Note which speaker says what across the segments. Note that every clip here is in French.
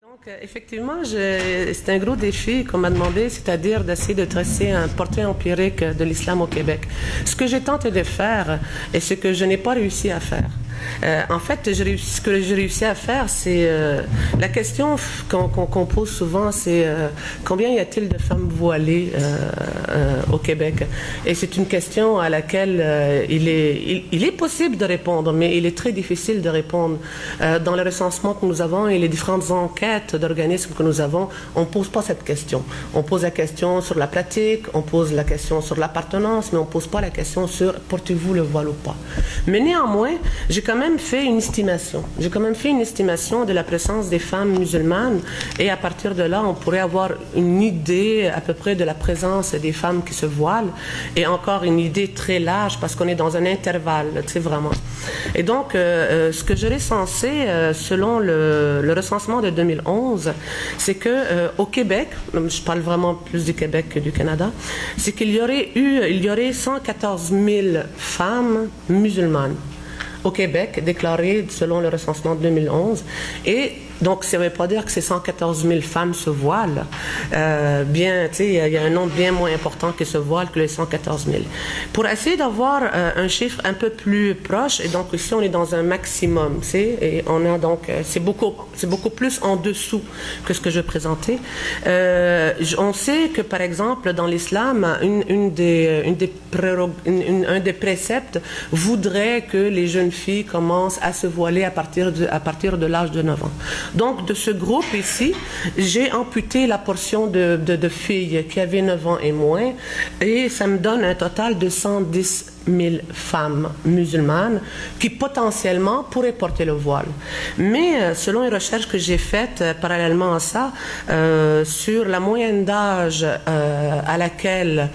Speaker 1: Donc, effectivement, c'est un gros défi qu'on m'a demandé, c'est-à-dire d'essayer de tracer un portrait empirique de l'islam au Québec. Ce que j'ai tenté de faire et ce que je n'ai pas réussi à faire. En fait, ce que j'ai réussi à faire, c'est la question qu'on pose souvent, c'est combien y a-t-il de femmes voilées au Québec? Et c'est une question à laquelle il est possible de répondre, mais il est très difficile de répondre. Dans le recensement que nous avons et les différentes enquêtes d'organismes que nous avons, on ne pose pas cette question. On pose la question sur la pratique, on pose la question sur l'appartenance, mais on ne pose pas la question sur portez-vous le voile ou pas. Mais néanmoins, j'ai quand même fait une estimation. J'ai quand même fait une estimation de la présence des femmes musulmanes et à partir de là, on pourrait avoir une idée à peu près de la présence des femmes qui se voilent et encore une idée très large parce qu'on est dans un intervalle, tu sais, vraiment. Et donc, ce que j'ai recensé selon le recensement de 2011, c'est que au Québec, je parle vraiment plus du Québec que du Canada, c'est qu'il y aurait 114 000 femmes musulmanes au Québec, déclarées selon le recensement de 2011. Et donc, ça ne veut pas dire que ces 114 000 femmes se voilent. Bien, tu sais, il y a un nombre bien moins important qui se voilent que les 114 000. Pour essayer d'avoir un chiffre un peu plus proche, et donc ici, on est dans un maximum, tu sais, et on a donc, c'est beaucoup plus en dessous que ce que je présentais. On sait que, par exemple, dans l'islam, un des préceptes voudrait que les jeunes filles commencent à se voiler à partir de l'âge de 9 ans. Donc, de ce groupe ici, j'ai amputé la portion de filles qui avaient 9 ans et moins, et ça me donne un total de 110 000 femmes musulmanes qui potentiellement pourraient porter le voile. Mais selon les recherches que j'ai faites parallèlement à ça, sur la moyenne d'âge à laquelle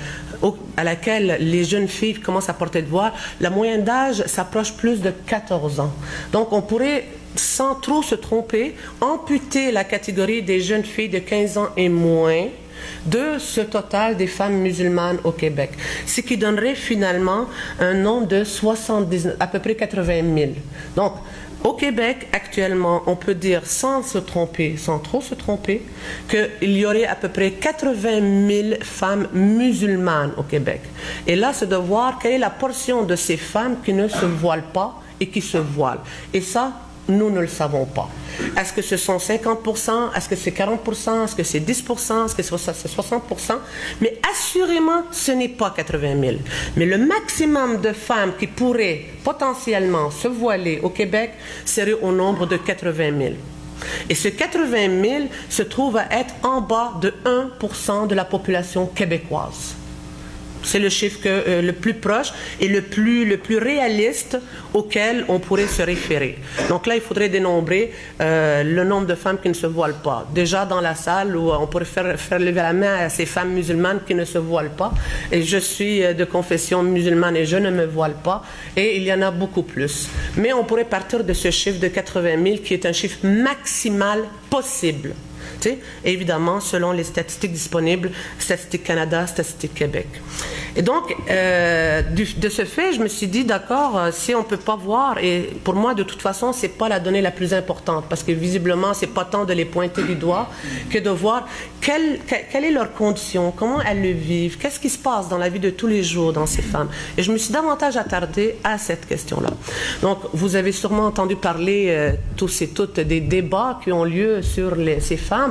Speaker 1: les jeunes filles commencent à porter le voile, la moyenne d'âge s'approche plus de 14 ans. Donc on pourrait, sans trop se tromper, amputer la catégorie des jeunes filles de 15 ans et moins de ce total des femmes musulmanes au Québec. Ce qui donnerait finalement un nombre de à peu près 80 000. Donc, au Québec, actuellement, on peut dire sans trop se tromper, qu'il y aurait à peu près 80 000 femmes musulmanes au Québec. Et là, c'est de voir quelle est la portion de ces femmes qui ne se voilent pas et qui se voilent. Et ça, nous ne le savons pas. Est-ce que ce sont 50%? Est-ce que c'est 40%? Est-ce que c'est 10%? Est-ce que c'est 60%? Mais assurément, ce n'est pas 80 000. Mais le maximum de femmes qui pourraient potentiellement se voiler au Québec serait au nombre de 80 000. Et ce 80 000 se trouve à être en bas de 1% de la population québécoise. C'est le chiffre le plus proche et le plus réaliste auquel on pourrait se référer. Donc là, il faudrait dénombrer le nombre de femmes qui ne se voilent pas. Déjà dans la salle où on pourrait faire lever la main à ces femmes musulmanes qui ne se voilent pas. Et je suis de confession musulmane et je ne me voile pas. Et il y en a beaucoup plus. Mais on pourrait partir de ce chiffre de 80 000 qui est un chiffre maximal possible. Évidemment, selon les statistiques disponibles, Statistique Canada, Statistique Québec. Et donc, de ce fait, je me suis dit, d'accord, si on ne peut pas voir, et pour moi, de toute façon, ce n'est pas la donnée la plus importante, parce que visiblement, ce n'est pas tant de les pointer du doigt que de voir quelle est leur condition, comment elles le vivent, qu'est-ce qui se passe dans la vie de tous les jours dans ces femmes. Et je me suis davantage attardée à cette question-là. Donc, vous avez sûrement entendu parler, tous et toutes, des débats qui ont lieu sur ces femmes.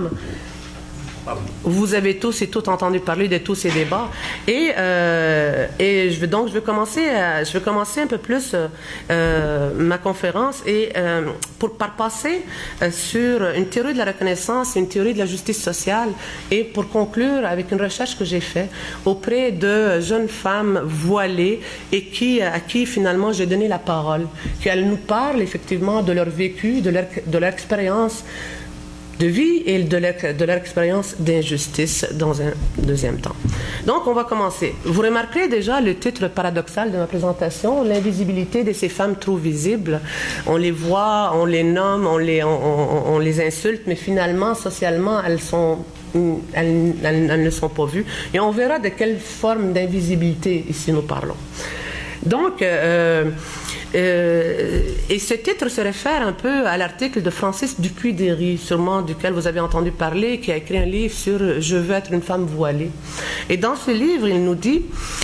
Speaker 1: Vous avez tous et toutes entendu parler de tous ces débats et je vais commencer un peu plus ma conférence et par passer sur une théorie de la reconnaissance et une théorie de la justice sociale et pour conclure avec une recherche que j'ai faite auprès de jeunes femmes voilées et à qui finalement j'ai donné la parole, qu'elles nous parlent effectivement de leur vécu, de leur expérience de vie et de leur expérience d'injustice dans un deuxième temps. Donc, on va commencer. Vous remarquerez déjà le titre paradoxal de ma présentation, l'invisibilité de ces femmes trop visibles. On les voit, on les nomme, on les insulte, mais finalement, socialement, elles ne sont pas vues. Et on verra de quelle forme d'invisibilité ici nous parlons. Donc, Et ce titre se réfère un peu à l'article de Francis Dupuy-Derry, sûrement duquel vous avez entendu parler, qui a écrit un livre sur « Je veux être une femme voilée ». Et dans ce livre, il nous dit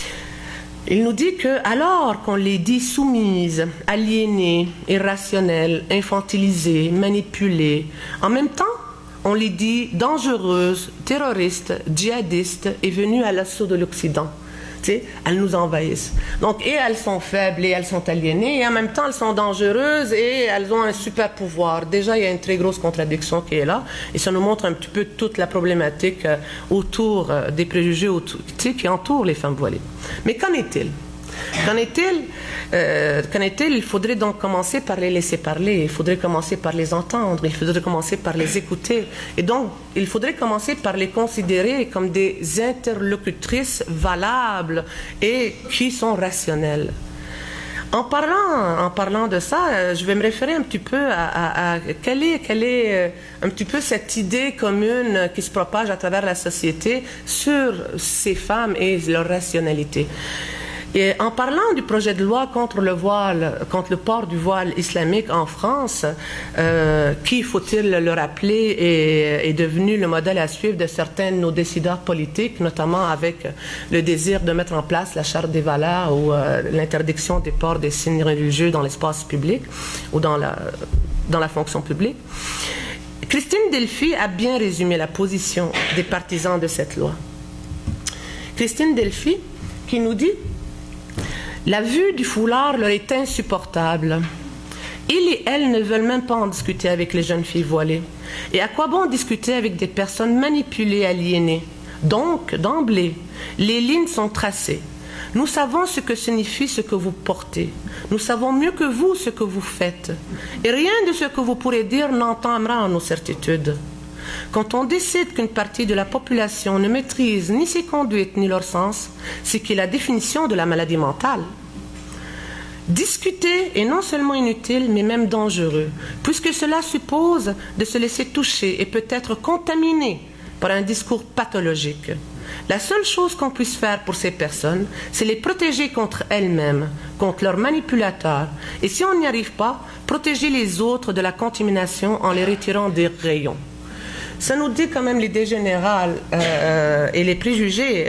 Speaker 1: que alors qu'on les dit soumises, aliénées, irrationnelles, infantilisées, manipulées, en même temps, on les dit dangereuses, terroristes, djihadistes et venues à l'assaut de l'Occident. Tu sais, elles nous envahissent. Donc, et elles sont faibles et elles sont aliénées, et en même temps, elles sont dangereuses et elles ont un super pouvoir. Déjà, il y a une très grosse contradiction qui est là, et ça nous montre un petit peu toute la problématique autour des préjugés tu sais, qui entourent les femmes voilées. Mais qu'en est-il? Qu'en est-il? Il faudrait donc commencer par les laisser parler, il faudrait commencer par les entendre, il faudrait commencer par les écouter. Et donc, il faudrait commencer par les considérer comme des interlocutrices valables et qui sont rationnelles. En parlant de ça, je vais me référer un petit peu à quelle est un petit peu cette idée commune qui se propage à travers la société sur ces femmes et leur rationalité. Et en parlant du projet de loi contre le port du voile islamique en France, qui, faut-il le rappeler, est devenu le modèle à suivre de certains de nos décideurs politiques, notamment avec le désir de mettre en place la charte des valeurs ou l'interdiction des ports des signes religieux dans l'espace public ou dans la fonction publique. Christine Delphy a bien résumé la position des partisans de cette loi. Christine Delphy qui nous dit: la vue du foulard leur est insupportable. Ils et elles ne veulent même pas en discuter avec les jeunes filles voilées. Et à quoi bon discuter avec des personnes manipulées, aliénées? Donc, d'emblée, les lignes sont tracées. Nous savons ce que signifie ce que vous portez. Nous savons mieux que vous ce que vous faites. Et rien de ce que vous pourrez dire n'entamera nos certitudes. Quand on décide qu'une partie de la population ne maîtrise ni ses conduites ni leur sens, c'est qui est la définition de la maladie mentale. Discuter est non seulement inutile, mais même dangereux, puisque cela suppose de se laisser toucher et peut-être contaminé par un discours pathologique. La seule chose qu'on puisse faire pour ces personnes, c'est les protéger contre elles-mêmes, contre leurs manipulateurs, et si on n'y arrive pas, protéger les autres de la contamination en les retirant des rayons. Ça nous dit quand même l'idée générale et les préjugés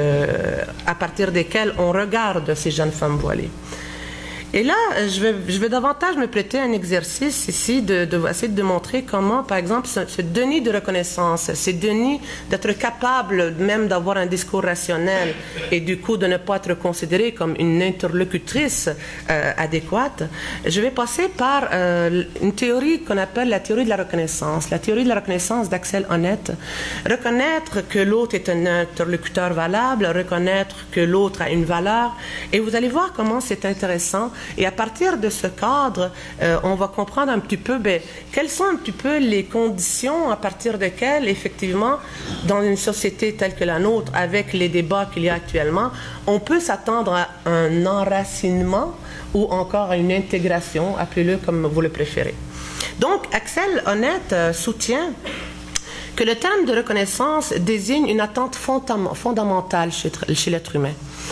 Speaker 1: à partir desquels on regarde ces jeunes femmes voilées. Et là, je vais davantage me prêter à un exercice ici de essayer de démontrer comment, par exemple, ce déni de reconnaissance, ce déni d'être capable même d'avoir un discours rationnel et du coup de ne pas être considérée comme une interlocutrice adéquate, je vais passer par une théorie qu'on appelle la théorie de la reconnaissance. La théorie de la reconnaissance d'Axel Honneth. Reconnaître que l'autre est un interlocuteur valable, reconnaître que l'autre a une valeur, et vous allez voir comment c'est intéressant. Et à partir de ce cadre, on va comprendre un petit peu quelles sont un petit peu les conditions à partir desquelles, effectivement, dans une société telle que la nôtre, avec les débats qu'il y a actuellement, on peut s'attendre à un enracinement ou encore à une intégration, appelez-le comme vous le préférez. Donc, Axel Honneth soutient que le terme de reconnaissance désigne une attente fondamentale chez l'être humain.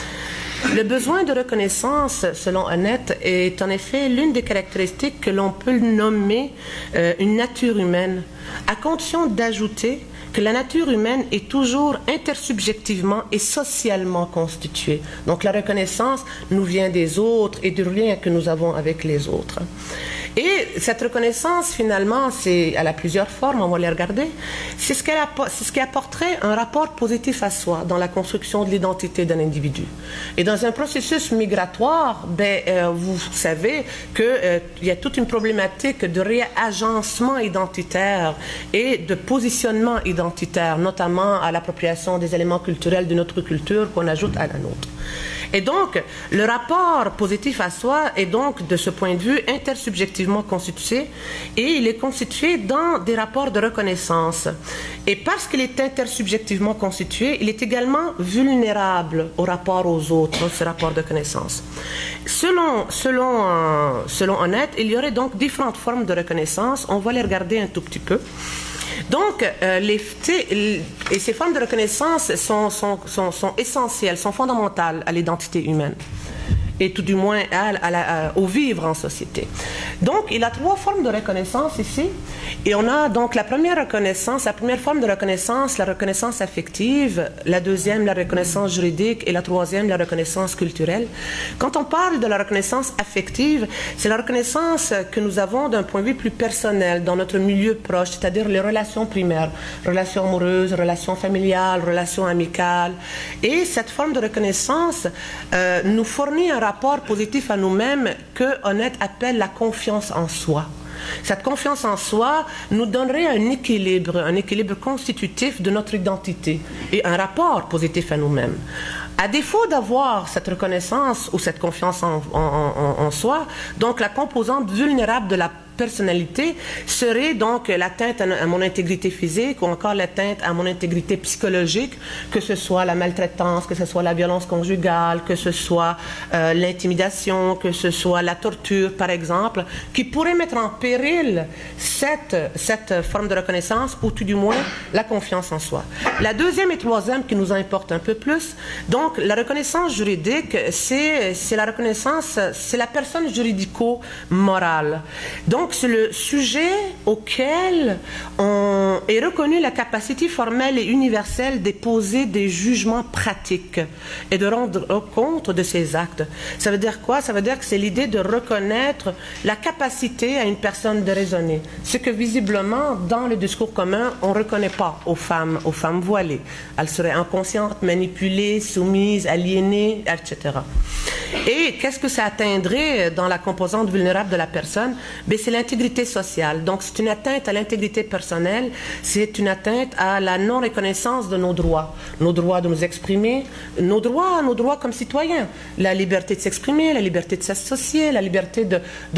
Speaker 1: Le besoin de reconnaissance, selon Honneth, est en effet l'une des caractéristiques que l'on peut nommer une nature humaine, à condition d'ajouter que la nature humaine est toujours intersubjectivement et socialement constituée. Donc la reconnaissance nous vient des autres et du lien que nous avons avec les autres. Et cette reconnaissance, finalement, elle a plusieurs formes, on va les regarder. C'est ce qui apporterait un rapport positif à soi dans la construction de l'identité d'un individu. Et dans un processus migratoire, vous savez qu'il y a toute une problématique de réagencement identitaire et de positionnement identitaire, notamment à l'appropriation des éléments culturels de notre culture qu'on ajoute à la nôtre. Et donc, le rapport positif à soi est donc, de ce point de vue, intersubjectivement constitué, et il est constitué dans des rapports de reconnaissance. Et parce qu'il est intersubjectivement constitué, il est également vulnérable au rapport aux autres, ce rapport de connaissance. Selon Honneth, il y aurait donc différentes formes de reconnaissance. On va les regarder un tout petit peu. Donc, et ces formes de reconnaissance sont essentielles, sont fondamentales à l'identité humaine. et tout du moins au vivre en société. Donc, il y a 3 formes de reconnaissance ici. Et on a donc la première forme de reconnaissance, la reconnaissance affective, la deuxième, la reconnaissance juridique, et la troisième, la reconnaissance culturelle. Quand on parle de la reconnaissance affective, c'est la reconnaissance que nous avons d'un point de vue plus personnel, dans notre milieu proche, c'est-à-dire les relations primaires, relations amoureuses, relations familiales, relations amicales. Et cette forme de reconnaissance nous fournit un rapport positif à nous-mêmes que Honneth appelle la confiance en soi. Cette confiance en soi nous donnerait un équilibre constitutif de notre identité et un rapport positif à nous-mêmes. À défaut d'avoir cette reconnaissance ou cette confiance en soi, donc la composante vulnérable de la personnalité serait donc l'atteinte à mon intégrité physique ou encore l'atteinte à mon intégrité psychologique, que ce soit la maltraitance, que ce soit la violence conjugale, que ce soit l'intimidation, que ce soit la torture, par exemple, qui pourrait mettre en péril cette forme de reconnaissance ou tout du moins la confiance en soi. La deuxième et troisième qui nous importe un peu plus, donc la reconnaissance juridique, c'est la reconnaissance, c'est la personne juridico-morale. Donc, c'est le sujet auquel est reconnue la capacité formelle et universelle de poser des jugements pratiques et de rendre compte de ses actes. Ça veut dire quoi? Ça veut dire que c'est l'idée de reconnaître la capacité à une personne de raisonner. Ce que visiblement, dans le discours commun, on ne reconnaît pas aux femmes voilées. Elles seraient inconscientes, manipulées, soumises, aliénées, etc. Et qu'est-ce que ça atteindrait dans la composante vulnérable de la personne? Ben, c'est l'intégrité sociale. Donc, c'est une atteinte à l'intégrité personnelle, c'est une atteinte à la non-reconnaissance de nos droits de nous exprimer, nos droits comme citoyens, la liberté de s'exprimer, la liberté de s'associer, la liberté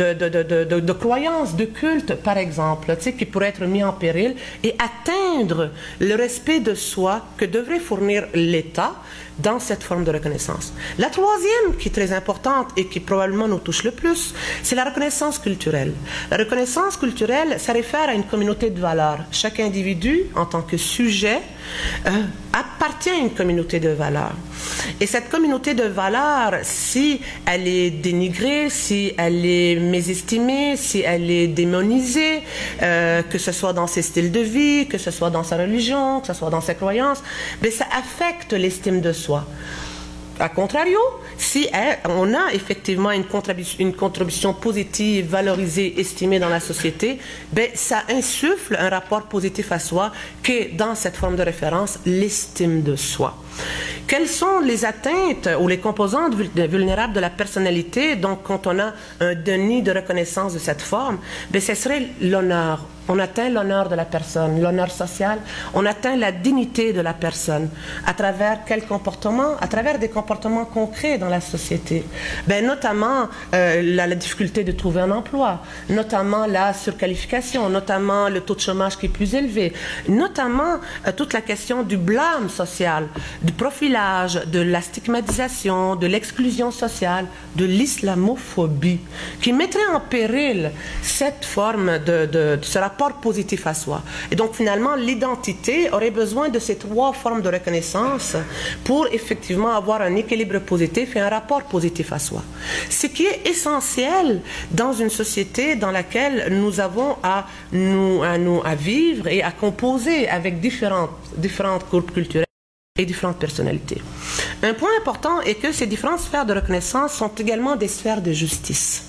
Speaker 1: de croyance, de culte, par exemple, tu sais, qui pourrait être mis en péril, et atteindre le respect de soi que devrait fournir l'État dans cette forme de reconnaissance. La troisième, qui est très importante et qui probablement nous touche le plus, c'est la reconnaissance culturelle. La reconnaissance culturelle, ça réfère à une communauté de valeurs. Chaque individu, en tant que sujet, appartient à une communauté de valeurs. Et cette communauté de valeurs, si elle est dénigrée, si elle est mésestimée, si elle est démonisée, que ce soit dans ses styles de vie, que ce soit dans sa religion, que ce soit dans ses croyances, mais ça affecte l'estime de soi. A contrario, si on a effectivement une contribution positive, valorisée, estimée dans la société, ben, ça insuffle un rapport positif à soi qui est, dans cette forme de référence, l'estime de soi. Quelles sont les atteintes ou les composantes vulnérables de la personnalité? Donc, quand on a un déni de reconnaissance de cette forme, ben, ce serait l'honneur. On atteint l'honneur de la personne, l'honneur social, on atteint la dignité de la personne. À travers quel comportement? À travers des comportements concrets dans la société. Ben, notamment la difficulté de trouver un emploi, notamment la surqualification, notamment le taux de chômage qui est plus élevé, notamment toute la question du blâme social, du profilage, de la stigmatisation, de l'exclusion sociale, de l'islamophobie, qui mettrait en péril cette forme de ce rapport positif à soi. Et donc, finalement, l'identité aurait besoin de ces 3 formes de reconnaissance pour effectivement avoir un équilibre positif et un rapport positif à soi. Ce qui est essentiel dans une société dans laquelle nous avons à vivre et à composer avec différentes groupes culturels et différentes personnalités. Un point important est que ces différentes sphères de reconnaissance sont également des sphères de justice.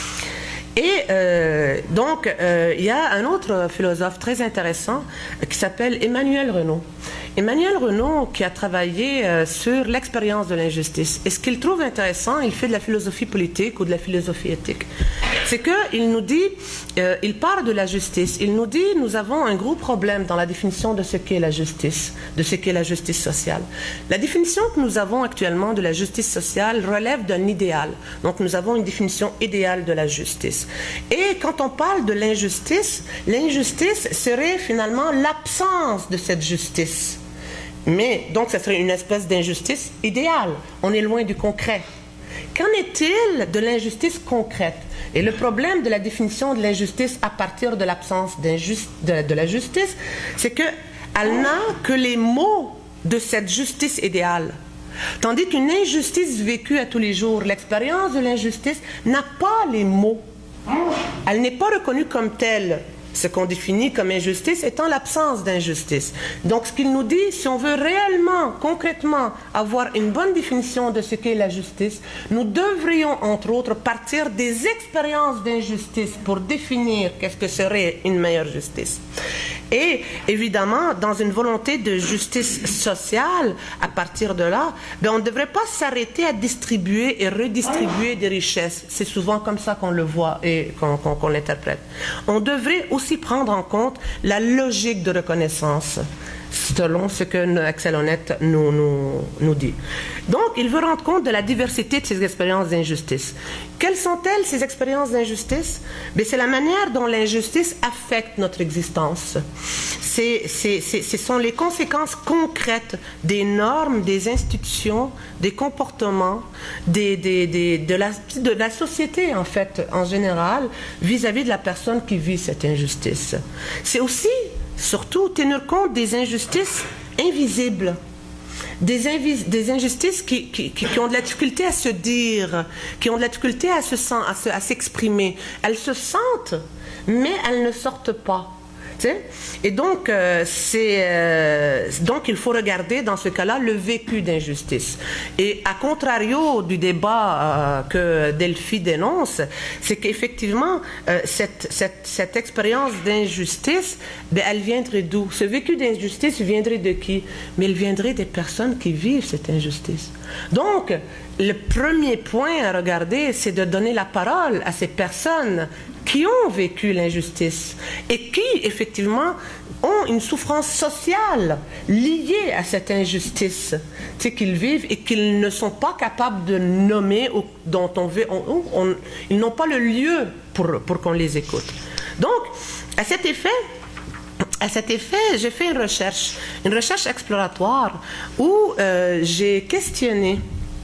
Speaker 1: Et donc, il y a un autre philosophe très intéressant qui s'appelle Emmanuel Renaud. Emmanuel Renaud qui a travaillé sur l'expérience de l'injustice. Et ce qu'il trouve intéressant, il fait de la philosophie politique ou de la philosophie éthique. C'est qu'il nous dit, il parle de la justice, il nous dit, nous avons un gros problème dans la définition de ce qu'est la justice, de ce qu'est la justice sociale. La définition que nous avons actuellement de la justice sociale relève d'un idéal. Donc nous avons une définition idéale de la justice. Et quand on parle de l'injustice, l'injustice serait finalement l'absence de cette justice. Mais donc ça serait une espèce d'injustice idéale. On est loin du concret. Qu'en est-il de l'injustice concrète? Et le problème de la définition de l'injustice à partir de l'absence de la justice, c'est qu'elle n'a que les mots de cette justice idéale. Tandis qu'une injustice vécue à tous les jours, l'expérience de l'injustice n'a pas les mots. Elle n'est pas reconnue comme telle. Ce qu'on définit comme injustice étant l'absence d'injustice. Donc, ce qu'il nous dit, si on veut réellement, concrètement, avoir une bonne définition de ce qu'est la justice, nous devrions, entre autres, partir des expériences d'injustice pour définir qu'est-ce que serait une meilleure justice. Et, évidemment, dans une volonté de justice sociale, à partir de là, ben, on ne devrait pas s'arrêter à distribuer et redistribuer des richesses. C'est souvent comme ça qu'on le voit et qu'on l'interprète. On devrait aussi prendre en compte la logique de reconnaissance, selon ce que Axel Honneth nous dit. Donc, il veut rendre compte de la diversité de ces expériences d'injustice. Quelles sont-elles, ces expériences d'injustice? C'est la manière dont l'injustice affecte notre existence. Ce sont les conséquences concrètes des normes, des institutions, des comportements, de la société, en fait, en général, vis-à-vis de la personne qui vit cette injustice. C'est aussi, surtout, tenir compte des injustices invisibles, des injustices qui ont de la difficulté à se dire, qui ont de la difficulté à s'exprimer. Elles se sentent, mais elles ne sortent pas. Et donc, donc, il faut regarder dans ce cas-là le vécu d'injustice. Et à contrario du débat que Delphi dénonce, c'est qu'effectivement, cette expérience d'injustice, elle viendrait d'où? Ce vécu d'injustice viendrait de qui? Mais il viendrait des personnes qui vivent cette injustice. Donc, le premier point à regarder, c'est de donner la parole à ces personnes qui ont vécu l'injustice et qui, effectivement, ont une souffrance sociale liée à cette injustice qu'ils vivent et qu'ils ne sont pas capables de nommer ou dont ils n'ont pas le lieu pour qu'on les écoute. Donc, à cet effet, j'ai fait une recherche exploratoire où j'ai questionné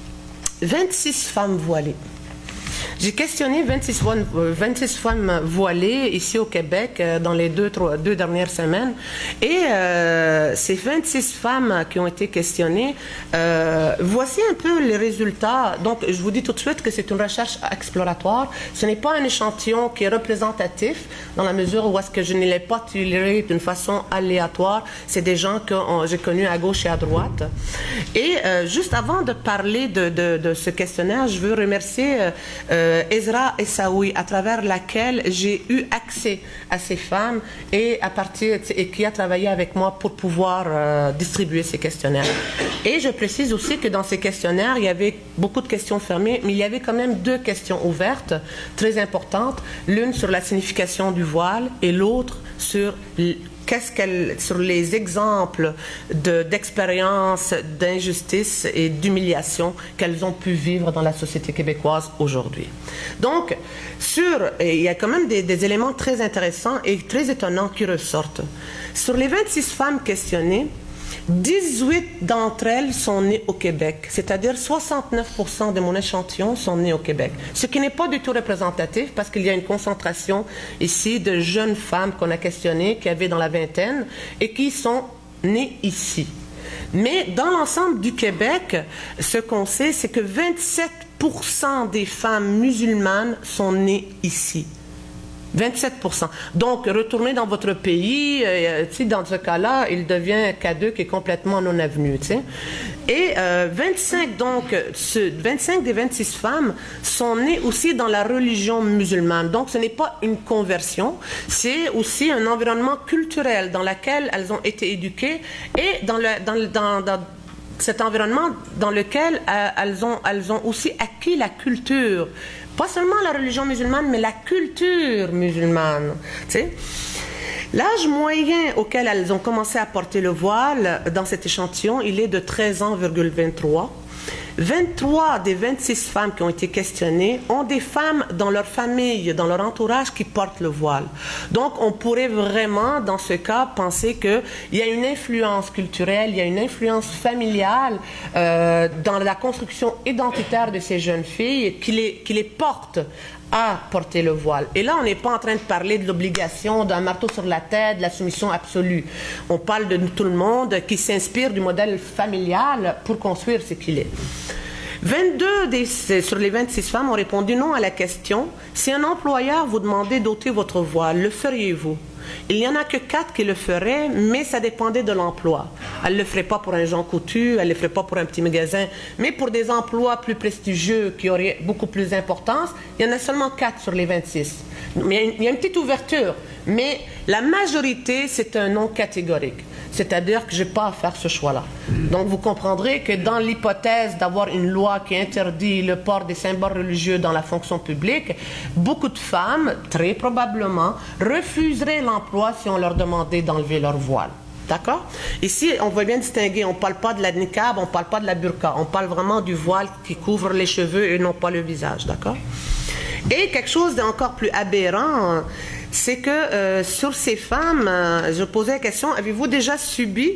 Speaker 1: 26 femmes voilées. J'ai questionné 26 femmes voilées ici au Québec dans les deux dernières semaines. Et ces 26 femmes qui ont été questionnées, voici un peu les résultats. Donc, je vous dis tout de suite que c'est une recherche exploratoire. Ce n'est pas un échantillon qui est représentatif dans la mesure où est-ce que je ne l'ai pas tiré d'une façon aléatoire. C'est des gens que j'ai connus à gauche et à droite. Et juste avant de parler de ce questionnaire, je veux remercier Ezra Essaoui, à travers laquelle j'ai eu accès à ces femmes et qui a travaillé avec moi pour pouvoir distribuer ces questionnaires. Et je précise aussi que dans ces questionnaires, il y avait beaucoup de questions fermées, mais il y avait quand même 2 questions ouvertes, très importantes, l'une sur la signification du voile et l'autre sur sur les exemples d'expériences d'injustice et d'humiliation qu'elles ont pu vivre dans la société québécoise aujourd'hui. Donc, il y a quand même des éléments très intéressants et très étonnants qui ressortent. Sur les 26 femmes questionnées, 18 d'entre elles sont nées au Québec, c'est-à-dire 69% de mon échantillon sont nées au Québec. Ce qui n'est pas du tout représentatif parce qu'il y a une concentration ici de jeunes femmes qu'on a questionnées, qui avaient dans la vingtaine et qui sont nées ici. Mais dans l'ensemble du Québec, ce qu'on sait, c'est que 27% des femmes musulmanes sont nées ici. 27%. Donc, retournez dans votre pays, dans ce cas-là, il devient K2 qui est complètement non avenu. Et 25 des 26 femmes sont nées aussi dans la religion musulmane. Donc, ce n'est pas une conversion, c'est aussi un environnement culturel dans lequel elles ont été éduquées et dans cet environnement dans lequel elles ont aussi acquis la culture. Pas seulement la religion musulmane, mais la culture musulmane. L'âge moyen auquel elles ont commencé à porter le voile dans cet échantillon, il est de 13 ans, 23. 23 des 26 femmes qui ont été questionnées ont des femmes dans leur famille, dans leur entourage qui portent le voile. Donc, on pourrait vraiment, dans ce cas, penser qu'il y a une influence culturelle, il y a une influence familiale dans la construction identitaire de ces jeunes filles qui les portent à porter le voile. Et là, on n'est pas en train de parler de l'obligation d'un marteau sur la tête, de la soumission absolue. On parle de tout le monde qui s'inspire du modèle familial pour construire ce qu'il est. 22 sur les 26 femmes ont répondu non à la question « Si un employeur vous demandait d'ôter votre voile, le feriez-vous » Il n'y en a que 4 qui le feraient, mais ça dépendait de l'emploi. Elle ne le ferait pas pour un Jean Coutu, elle ne le ferait pas pour un petit magasin, mais pour des emplois plus prestigieux qui auraient beaucoup plus d'importance, il y en a seulement 4 sur les 26. Mais il y a une petite ouverture, mais la majorité, c'est un non catégorique. C'est-à-dire que je n'ai pas à faire ce choix-là. Donc, vous comprendrez que dans l'hypothèse d'avoir une loi qui interdit le port des symboles religieux dans la fonction publique, beaucoup de femmes, très probablement, refuseraient l'emploi si on leur demandait d'enlever leur voile. D'accord? Ici, on va bien distinguer, on ne parle pas de la niqab, on ne parle pas de la burqa, on parle vraiment du voile qui couvre les cheveux et non pas le visage. D'accord? Et quelque chose d'encore plus aberrant, c'est que sur ces femmes, je posais la question, avez-vous déjà subi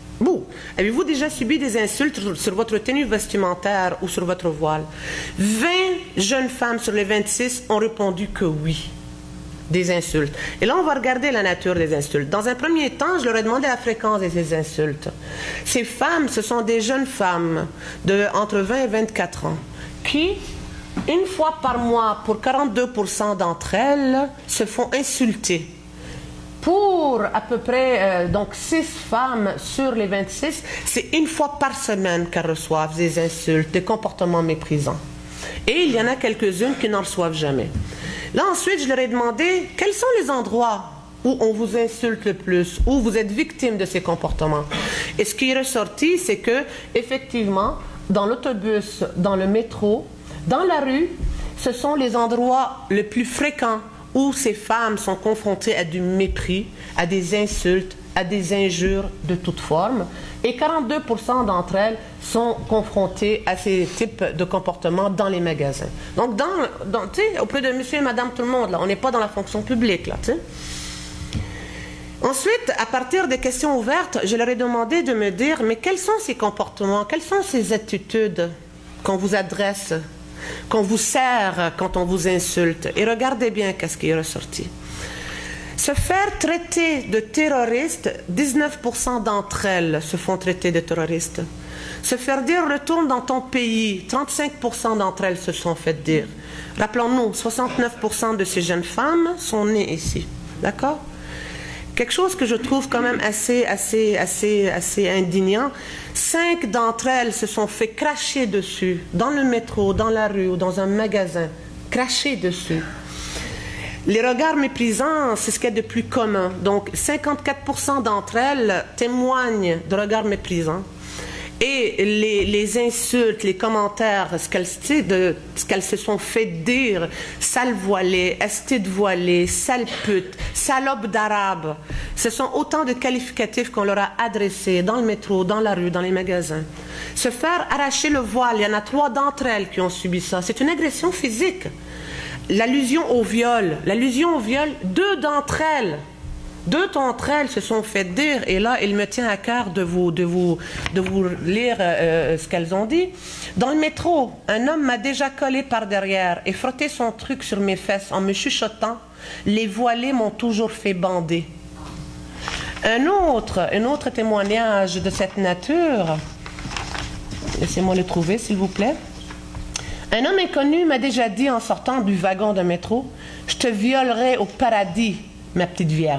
Speaker 1: des insultes sur votre tenue vestimentaire ou sur votre voile? 20 jeunes femmes sur les 26 ont répondu que oui, des insultes. Et là, on va regarder la nature des insultes. Dans un premier temps, je leur ai demandé la fréquence de ces insultes. Ces femmes, ce sont des jeunes femmes entre 20 et 24 ans qui, une fois par mois, pour 42% d'entre elles, se font insulter. Pour à peu près donc 6 femmes sur les 26, c'est une fois par semaine qu'elles reçoivent des insultes, des comportements méprisants. Et il y en a quelques-unes qui n'en reçoivent jamais. Là, ensuite, je leur ai demandé quels sont les endroits où on vous insulte le plus, où vous êtes victime de ces comportements. Et ce qui est ressorti, c'est que, effectivement, dans l'autobus, dans le métro, dans la rue, ce sont les endroits les plus fréquents où ces femmes sont confrontées à du mépris, à des insultes, à des injures de toutes formes. Et 42% d'entre elles sont confrontées à ces types de comportements dans les magasins. Donc, auprès de monsieur et madame tout le monde, là, on n'est pas dans la fonction publique, là, tu sais. Ensuite, à partir des questions ouvertes, je leur ai demandé de me dire, mais quels sont ces comportements, quelles sont ces attitudes qu'on vous adresse, qu'on vous sert quand on vous insulte. Et regardez bien qu'est-ce qui est ressorti. Se faire traiter de terroriste, 19% d'entre elles se font traiter de terroristes. Se faire dire retourne dans ton pays, 35% d'entre elles se sont fait dire. Rappelons-nous, 69% de ces jeunes femmes sont nées ici. D'accord? Quelque chose que je trouve quand même assez indignant. 5 d'entre elles se sont fait cracher dessus, dans le métro, dans la rue ou dans un magasin. Cracher dessus. Les regards méprisants, c'est ce qu'il y a de plus commun. Donc, 54% d'entre elles témoignent de regards méprisants. Et les insultes, les commentaires, ce qu'elles se sont fait dire, sale voilée, estide voilée, sale pute, salope d'arabe, ce sont autant de qualificatifs qu'on leur a adressés dans le métro, dans la rue, dans les magasins. Se faire arracher le voile, il y en a 3 d'entre elles qui ont subi ça. C'est une agression physique. L'allusion au viol, 2 d'entre elles se sont fait dire, et là, il me tient à cœur de vous lire ce qu'elles ont dit. Dans le métro, un homme m'a déjà collé par derrière et frotté son truc sur mes fesses en me chuchotant « Les voilés m'ont toujours fait bander ». Un autre témoignage de cette nature, laissez-moi le trouver, s'il vous plaît. Un homme inconnu m'a déjà dit en sortant du wagon de métro « Je te violerai au paradis, ma petite vierge ».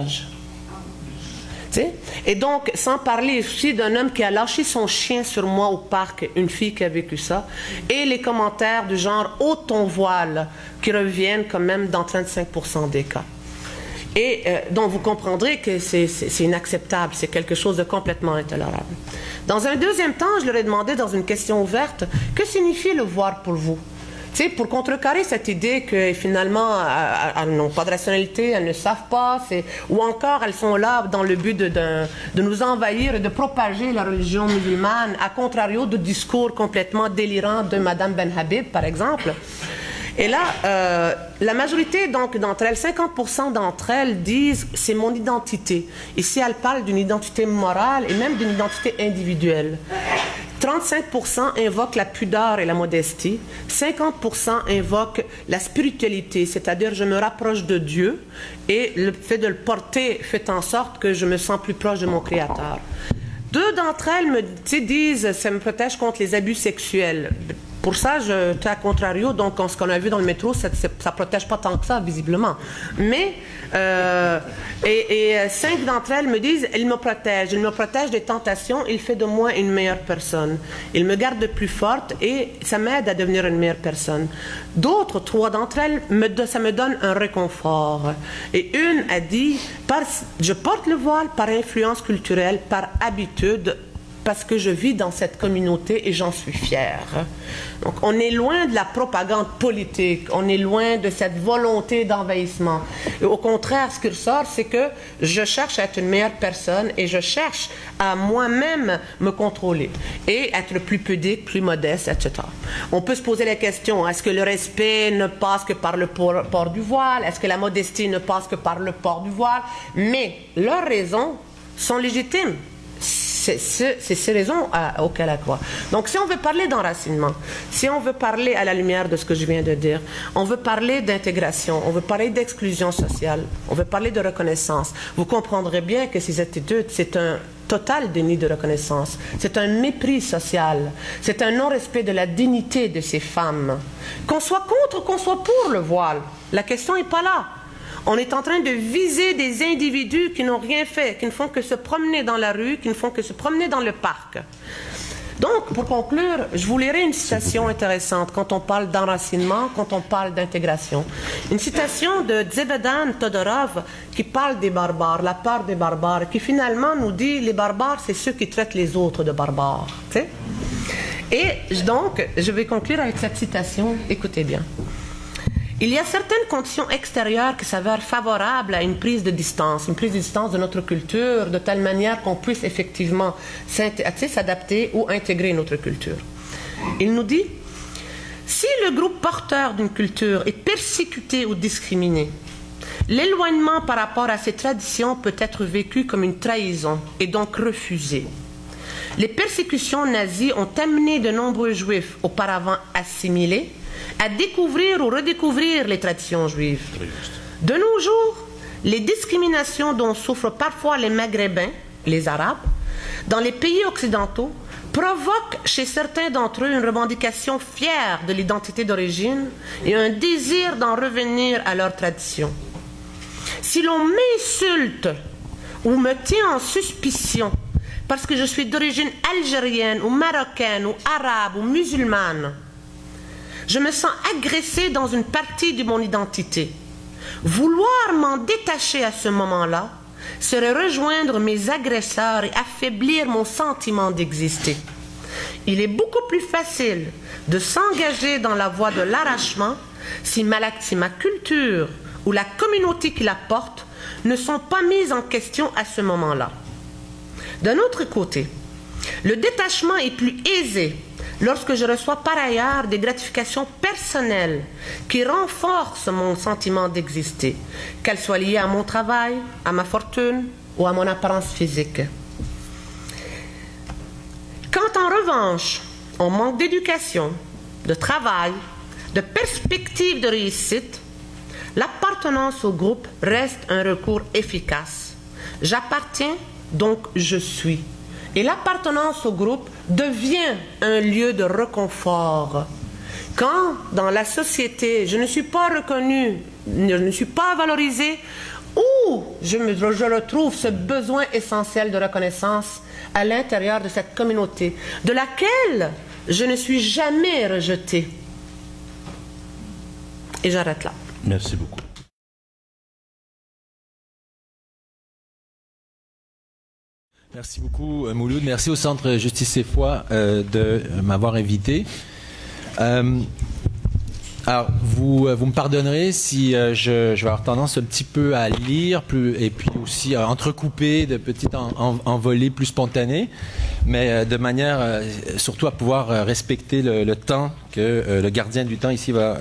Speaker 1: Et donc, sans parler aussi d'un homme qui a lâché son chien sur moi au parc, une fille qui a vécu ça, et les commentaires du genre « ôte ton voile » qui reviennent quand même dans 35% des cas. Et donc, vous comprendrez que c'est inacceptable, c'est quelque chose de complètement intolérable. Dans un deuxième temps, je leur ai demandé dans une question ouverte « Que signifie le voile pour vous ?» Pour contrecarrer cette idée que finalement elles n'ont pas de rationalité, elles ne savent pas, ou encore elles sont là dans le but de nous envahir et de propager la religion musulmane, à contrario de discours complètement délirants de Madame Ben Habib, par exemple. Et là, la majorité d'entre elles, 50% d'entre elles disent « c'est mon identité ». Ici, elle parle d'une identité morale et même d'une identité individuelle. 35% invoquent la pudeur et la modestie. 50% invoquent la spiritualité, c'est-à-dire je me rapproche de Dieu et le fait de le porter fait en sorte que je me sens plus proche de mon Créateur. 2 d'entre elles me disent, ça me protège contre les abus sexuels. Pour ça, j'étais à contrario, donc ce qu'on a vu dans le métro, ça ne protège pas tant que ça, visiblement. Mais, 5 d'entre elles me disent, il me protège des tentations, il fait de moi une meilleure personne. Il me garde plus forte et ça m'aide à devenir une meilleure personne. D'autres, 3 d'entre elles, ça me donne un réconfort. Et une a dit, je porte le voile par influence culturelle, par habitude, parce que je vis dans cette communauté et j'en suis fière. Donc, on est loin de la propagande politique, on est loin de cette volonté d'envahissement. Et au contraire, ce qui ressort, c'est que je cherche à être une meilleure personne et je cherche à moi-même me contrôler et être plus pudique, plus modeste, etc. On peut se poser la question, est-ce que le respect ne passe que par le port du voile? Est-ce que la modestie ne passe que par le port du voile? Mais leurs raisons sont légitimes. C'est ces raisons auxquelles elle croit. Donc, si on veut parler d'enracinement, si on veut parler à la lumière de ce que je viens de dire, on veut parler d'intégration, on veut parler d'exclusion sociale, on veut parler de reconnaissance, vous comprendrez bien que ces attitudes, c'est un total déni de reconnaissance, c'est un mépris social, c'est un non-respect de la dignité de ces femmes. Qu'on soit contre, qu'on soit pour le voile, la question n'est pas là. On est en train de viser des individus qui n'ont rien fait, qui ne font que se promener dans la rue, qui ne font que se promener dans le parc. Donc, pour conclure, je vous lirai une citation intéressante quand on parle d'enracinement, quand on parle d'intégration. Une citation de Zvedan Todorov qui parle des barbares, la peur des barbares, qui finalement nous dit les barbares, c'est ceux qui traitent les autres de barbares. Tu sais? Et donc, je vais conclure avec cette citation. Écoutez bien. Il y a certaines conditions extérieures qui s'avèrent favorables à une prise de distance de notre culture, de telle manière qu'on puisse effectivement s'adapter ou intégrer notre culture. Il nous dit, si le groupe porteur d'une culture est persécuté ou discriminé, l'éloignement par rapport à ces traditions peut être vécu comme une trahison et donc refusé. Les persécutions nazies ont amené de nombreux juifs auparavant assimilés à découvrir ou redécouvrir les traditions juives. De nos jours, les discriminations dont souffrent parfois les Maghrébins, les Arabes, dans les pays occidentaux, provoquent chez certains d'entre eux une revendication fière de l'identité d'origine et un désir d'en revenir à leur tradition. Si l'on m'insulte ou me tient en suspicion parce que je suis d'origine algérienne ou marocaine ou arabe ou musulmane, je me sens agressée dans une partie de mon identité. Vouloir m'en détacher à ce moment-là serait rejoindre mes agresseurs et affaiblir mon sentiment d'exister. Il est beaucoup plus facile de s'engager dans la voie de l'arrachement si ma culture ou la communauté qui la porte ne sont pas mises en question à ce moment-là. D'un autre côté, le détachement est plus aisé lorsque je reçois par ailleurs des gratifications personnelles qui renforcent mon sentiment d'exister, qu'elles soient liées à mon travail, à ma fortune ou à mon apparence physique. Quand en revanche, on manque d'éducation, de travail, de perspective de réussite, l'appartenance au groupe reste un recours efficace. J'appartiens, donc je suis. Et l'appartenance au groupe devient un lieu de réconfort. Quand, dans la société, je ne suis pas reconnue, je ne suis pas valorisée, ou je retrouve ce besoin essentiel de reconnaissance à l'intérieur de cette communauté, de laquelle je ne suis jamais rejetée. Et j'arrête là.
Speaker 2: Merci beaucoup. Merci beaucoup, Mouloud. Merci au Centre Justice et Foi de m'avoir invité. Alors, vous me pardonnerez si je vais avoir tendance un petit peu à lire et puis aussi à entrecouper de petites envolées plus spontanées, mais de manière surtout à pouvoir respecter le temps que le gardien du temps ici va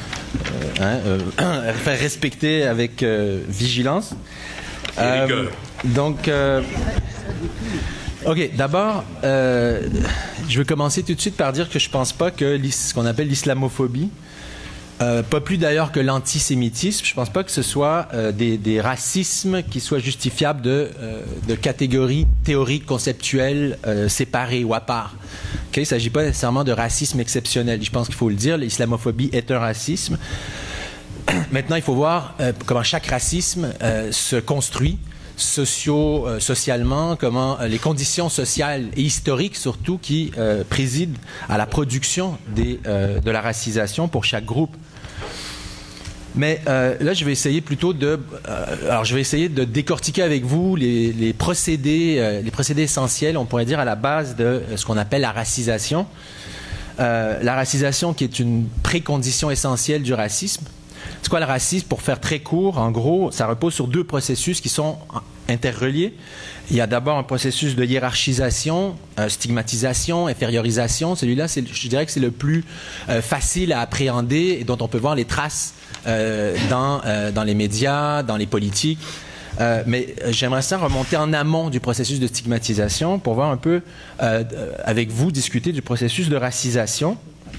Speaker 2: faire respecter avec vigilance. Donc... OK, d'abord, je vais commencer tout de suite par dire que je ne pense pas que ce qu'on appelle l'islamophobie, pas plus d'ailleurs que l'antisémitisme, je ne pense pas que ce soit des racismes qui soient justifiables de catégories théoriques, conceptuelles, séparées ou à part. Okay? Il ne s'agit pas nécessairement de racisme exceptionnel. Je pense qu'il faut le dire, l'islamophobie est un racisme. Maintenant, il faut voir comment chaque racisme se construit socialement, comment les conditions sociales et historiques surtout qui président à la production de la racisation pour chaque groupe. Mais là, je vais essayer plutôt je vais essayer de décortiquer avec vous les procédés essentiels, on pourrait dire, à la base de ce qu'on appelle la racisation. La racisation qui est une précondition essentielle du racisme. C'est quoi le racisme? Pour faire très court, en gros, ça repose sur deux processus qui sont interreliés. Il y a d'abord un processus de hiérarchisation, stigmatisation, infériorisation. Celui-là, je dirais que c'est le plus facile à appréhender et dont on peut voir les traces dans les médias, dans les politiques. Mais j'aimerais ça remonter en amont du processus de stigmatisation pour voir un peu, avec vous, discuter du processus de racisation,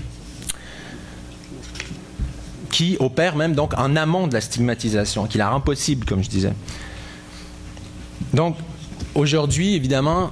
Speaker 2: qui opère même donc en amont de la stigmatisation, qui la rend possible, comme je disais. Donc, aujourd'hui, évidemment,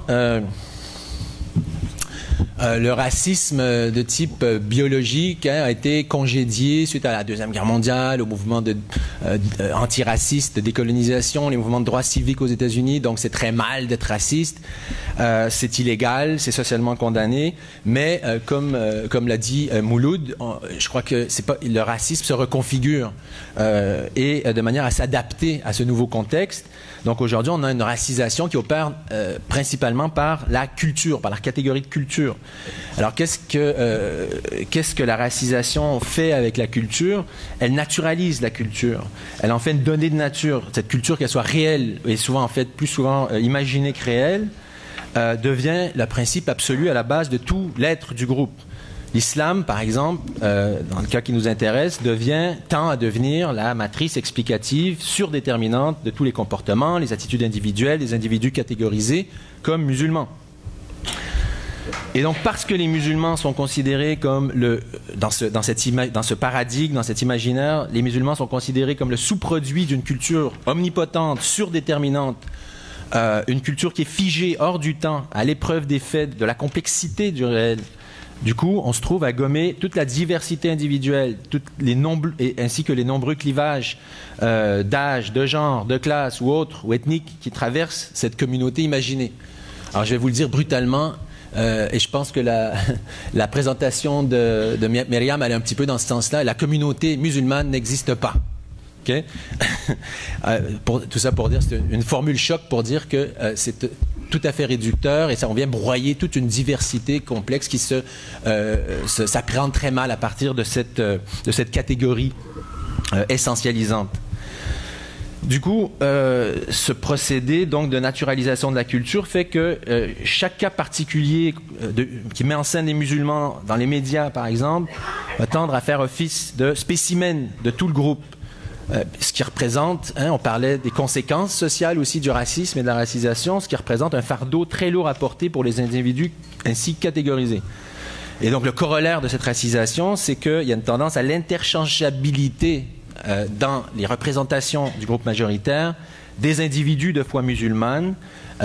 Speaker 2: le racisme de type biologique a été congédié suite à la Deuxième Guerre mondiale, au mouvement antiraciste de décolonisation, les mouvements de droits civiques aux États-Unis. Donc, c'est très mal d'être raciste. C'est illégal, c'est socialement condamné. Mais, comme l'a dit Mouloud, je crois que le racisme se reconfigure et de manière à s'adapter à ce nouveau contexte. Donc, aujourd'hui, on a une racisation qui opère principalement par la culture, par la catégorie de culture. Alors, qu'est-ce que la racisation fait avec la culture? Elle naturalise la culture. Elle en fait une donnée de nature. Cette culture, qu'elle soit réelle et souvent, en fait, plus souvent imaginée que réelle, devient le principe absolu à la base de tout l'être du groupe. L'islam, par exemple, dans le cas qui nous intéresse, tend à devenir la matrice explicative surdéterminante de tous les comportements, les attitudes individuelles, des individus catégorisés comme musulmans. Et donc, parce que les musulmans sont considérés comme dans ce paradigme, dans cet imaginaire, les musulmans sont considérés comme le sous-produit d'une culture omnipotente, surdéterminante, une culture qui est figée hors du temps, à l'épreuve des faits, de la complexité du réel. Du coup, on se trouve à gommer toute la diversité individuelle, ainsi que les nombreux clivages d'âge, de genre, de classe ou autres, ou ethniques, qui traversent cette communauté imaginée. Alors, je vais vous le dire brutalement, et je pense que la présentation de Myriam allait un petit peu dans ce sens-là. La communauté musulmane n'existe pas. Okay? Tout ça pour dire, c'est une formule choc pour dire que c'est tout à fait réducteur et on vient broyer toute une diversité complexe qui s'appréhende très mal à partir de cette catégorie essentialisante. Du coup, ce procédé donc de naturalisation de la culture fait que chaque cas particulier qui met en scène les musulmans dans les médias, par exemple, va tendre à faire office de spécimen de tout le groupe. Ce qui représente, on parlait des conséquences sociales aussi du racisme et de la racisation, ce qui représente un fardeau très lourd à porter pour les individus ainsi catégorisés. Et donc le corollaire de cette racisation, c'est qu'il y a une tendance à l'interchangeabilité dans les représentations du groupe majoritaire des individus de foi musulmane.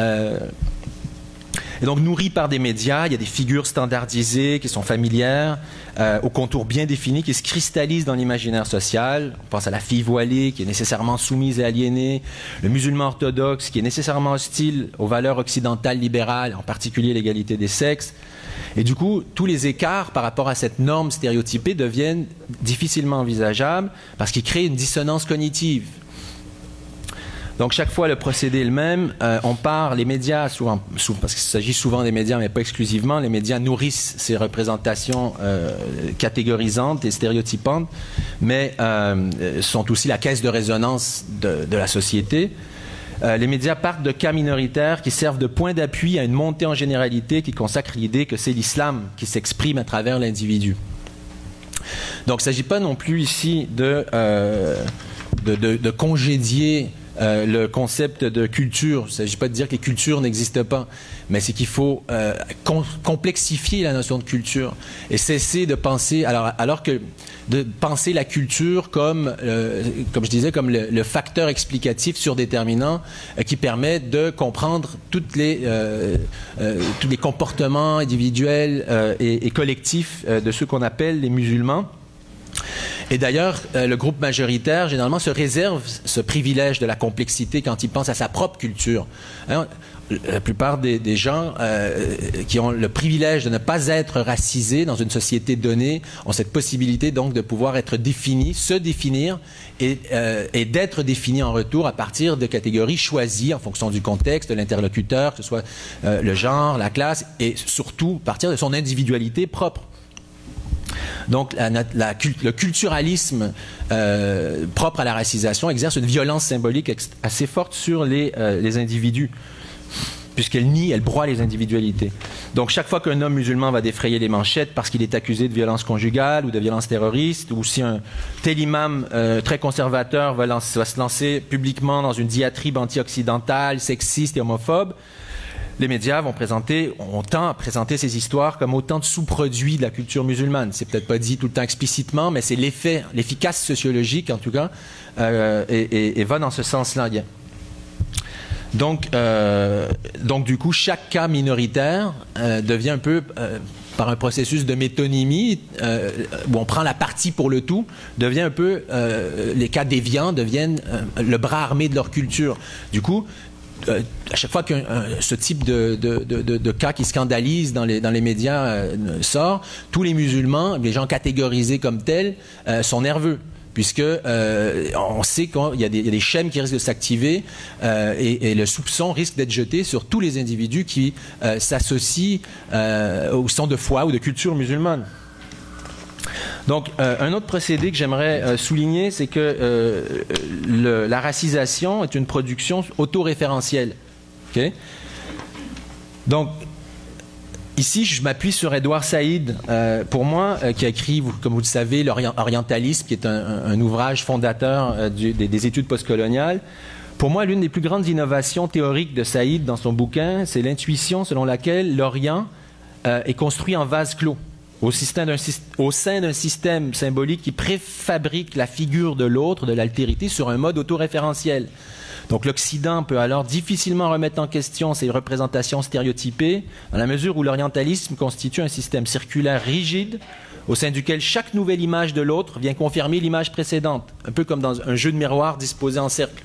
Speaker 2: Et donc, nourris par des médias, il y a des figures standardisées qui sont familières, aux contours bien définis, qui se cristallisent dans l'imaginaire social. On pense à la fille voilée, qui est nécessairement soumise et aliénée, le musulman orthodoxe, qui est nécessairement hostile aux valeurs occidentales libérales, en particulier l'égalité des sexes. Et du coup, tous les écarts par rapport à cette norme stéréotypée deviennent difficilement envisageables parce qu'ils créent une dissonance cognitive. Donc, chaque fois, le procédé est le même. Les médias, souvent, parce qu'il s'agit souvent des médias, mais pas exclusivement, les médias nourrissent ces représentations catégorisantes et stéréotypantes, mais sont aussi la caisse de résonance de la société. Les médias partent de cas minoritaires qui servent de point d'appui à une montée en généralité qui consacre l'idée que c'est l'islam qui s'exprime à travers l'individu. Donc, il ne s'agit pas non plus ici de congédier le concept de culture. Il ne s'agit pas de dire que les cultures n'existent pas, mais c'est qu'il faut complexifier la notion de culture et cesser de penser, alors que de penser la culture comme je disais, comme le facteur explicatif surdéterminant qui permet de comprendre tous les comportements individuels et collectifs de ceux qu'on appelle les musulmans. Et d'ailleurs, le groupe majoritaire, généralement, se réserve ce privilège de la complexité quand il pense à sa propre culture. Hein, la plupart des gens qui ont le privilège de ne pas être racisés dans une société donnée ont cette possibilité donc de pouvoir être définis, se définir et d'être définis en retour à partir de catégories choisies en fonction du contexte, de l'interlocuteur, que ce soit le genre, la classe, et surtout à partir de son individualité propre. Donc, le culturalisme propre à la racisation exerce une violence symbolique assez forte sur les individus, puisqu'elle nie, elle broie les individualités. Donc, chaque fois qu'un homme musulman va défrayer les manchettes parce qu'il est accusé de violence conjugale ou de violence terroriste, ou si un tel imam très conservateur va se lancer publiquement dans une diatribe anti-occidentale, sexiste et homophobe, les médias ont tend à présenter ces histoires comme autant de sous-produits de la culture musulmane. C'est peut-être pas dit tout le temps explicitement, mais c'est l'efficace sociologique, en tout cas, et va dans ce sens-là. Donc, du coup, chaque cas minoritaire devient un peu, par un processus de métonymie, où on prend la partie pour le tout, devient un peu, les cas déviants deviennent le bras armé de leur culture. Du coup, à chaque fois que ce type de cas qui scandalise dans les médias sort, tous les musulmans, les gens catégorisés comme tels, sont nerveux. Puisque on sait qu'il y a des schèmes qui risquent de s'activer et le soupçon risque d'être jeté sur tous les individus qui s'associent ou sont de foi ou de culture musulmane. Donc, un autre procédé que j'aimerais souligner, c'est que la racisation est une production autoréférentielle. Okay? Donc, ici, je m'appuie sur Edouard Saïd, pour moi, qui a écrit, comme vous le savez, l'Orientalisme, qui est un ouvrage fondateur des études postcoloniales. Pour moi, l'une des plus grandes innovations théoriques de Saïd dans son bouquin, c'est l'intuition selon laquelle l'Orient est construit en vase clos, au sein d'un système symbolique qui préfabrique la figure de l'autre, de l'altérité, sur un mode autoréférentiel. Donc l'Occident peut alors difficilement remettre en question ces représentations stéréotypées, dans la mesure où l'orientalisme constitue un système circulaire rigide, au sein duquel chaque nouvelle image de l'autre vient confirmer l'image précédente, un peu comme dans un jeu de miroir disposé en cercle.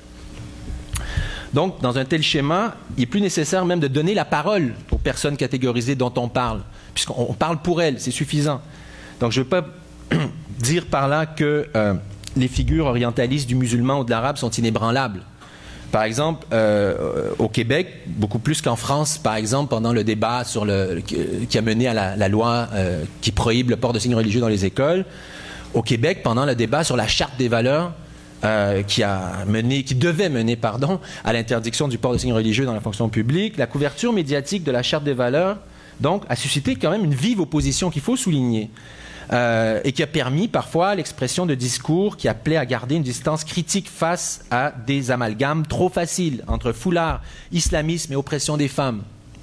Speaker 2: Donc, dans un tel schéma, il est plus nécessaire même de donner la parole aux personnes catégorisées dont on parle, puisqu'on parle pour elles, c'est suffisant. Donc, je ne veux pas dire par là que les figures orientalistes du musulman ou de l'arabe sont inébranlables. Par exemple, au Québec, beaucoup plus qu'en France, par exemple, pendant le débat qui a mené à la loi qui prohibe le port de signes religieux dans les écoles, au Québec, pendant le débat sur la Charte des valeurs, qui devait mener à l'interdiction du port de signes religieux dans la fonction publique, la couverture médiatique de la Charte des valeurs donc, a suscité quand même une vive opposition qu'il faut souligner, et qui a permis parfois l'expression de discours qui appelaient à garder une distance critique face à des amalgames trop faciles entre foulard, islamisme et oppression des femmes.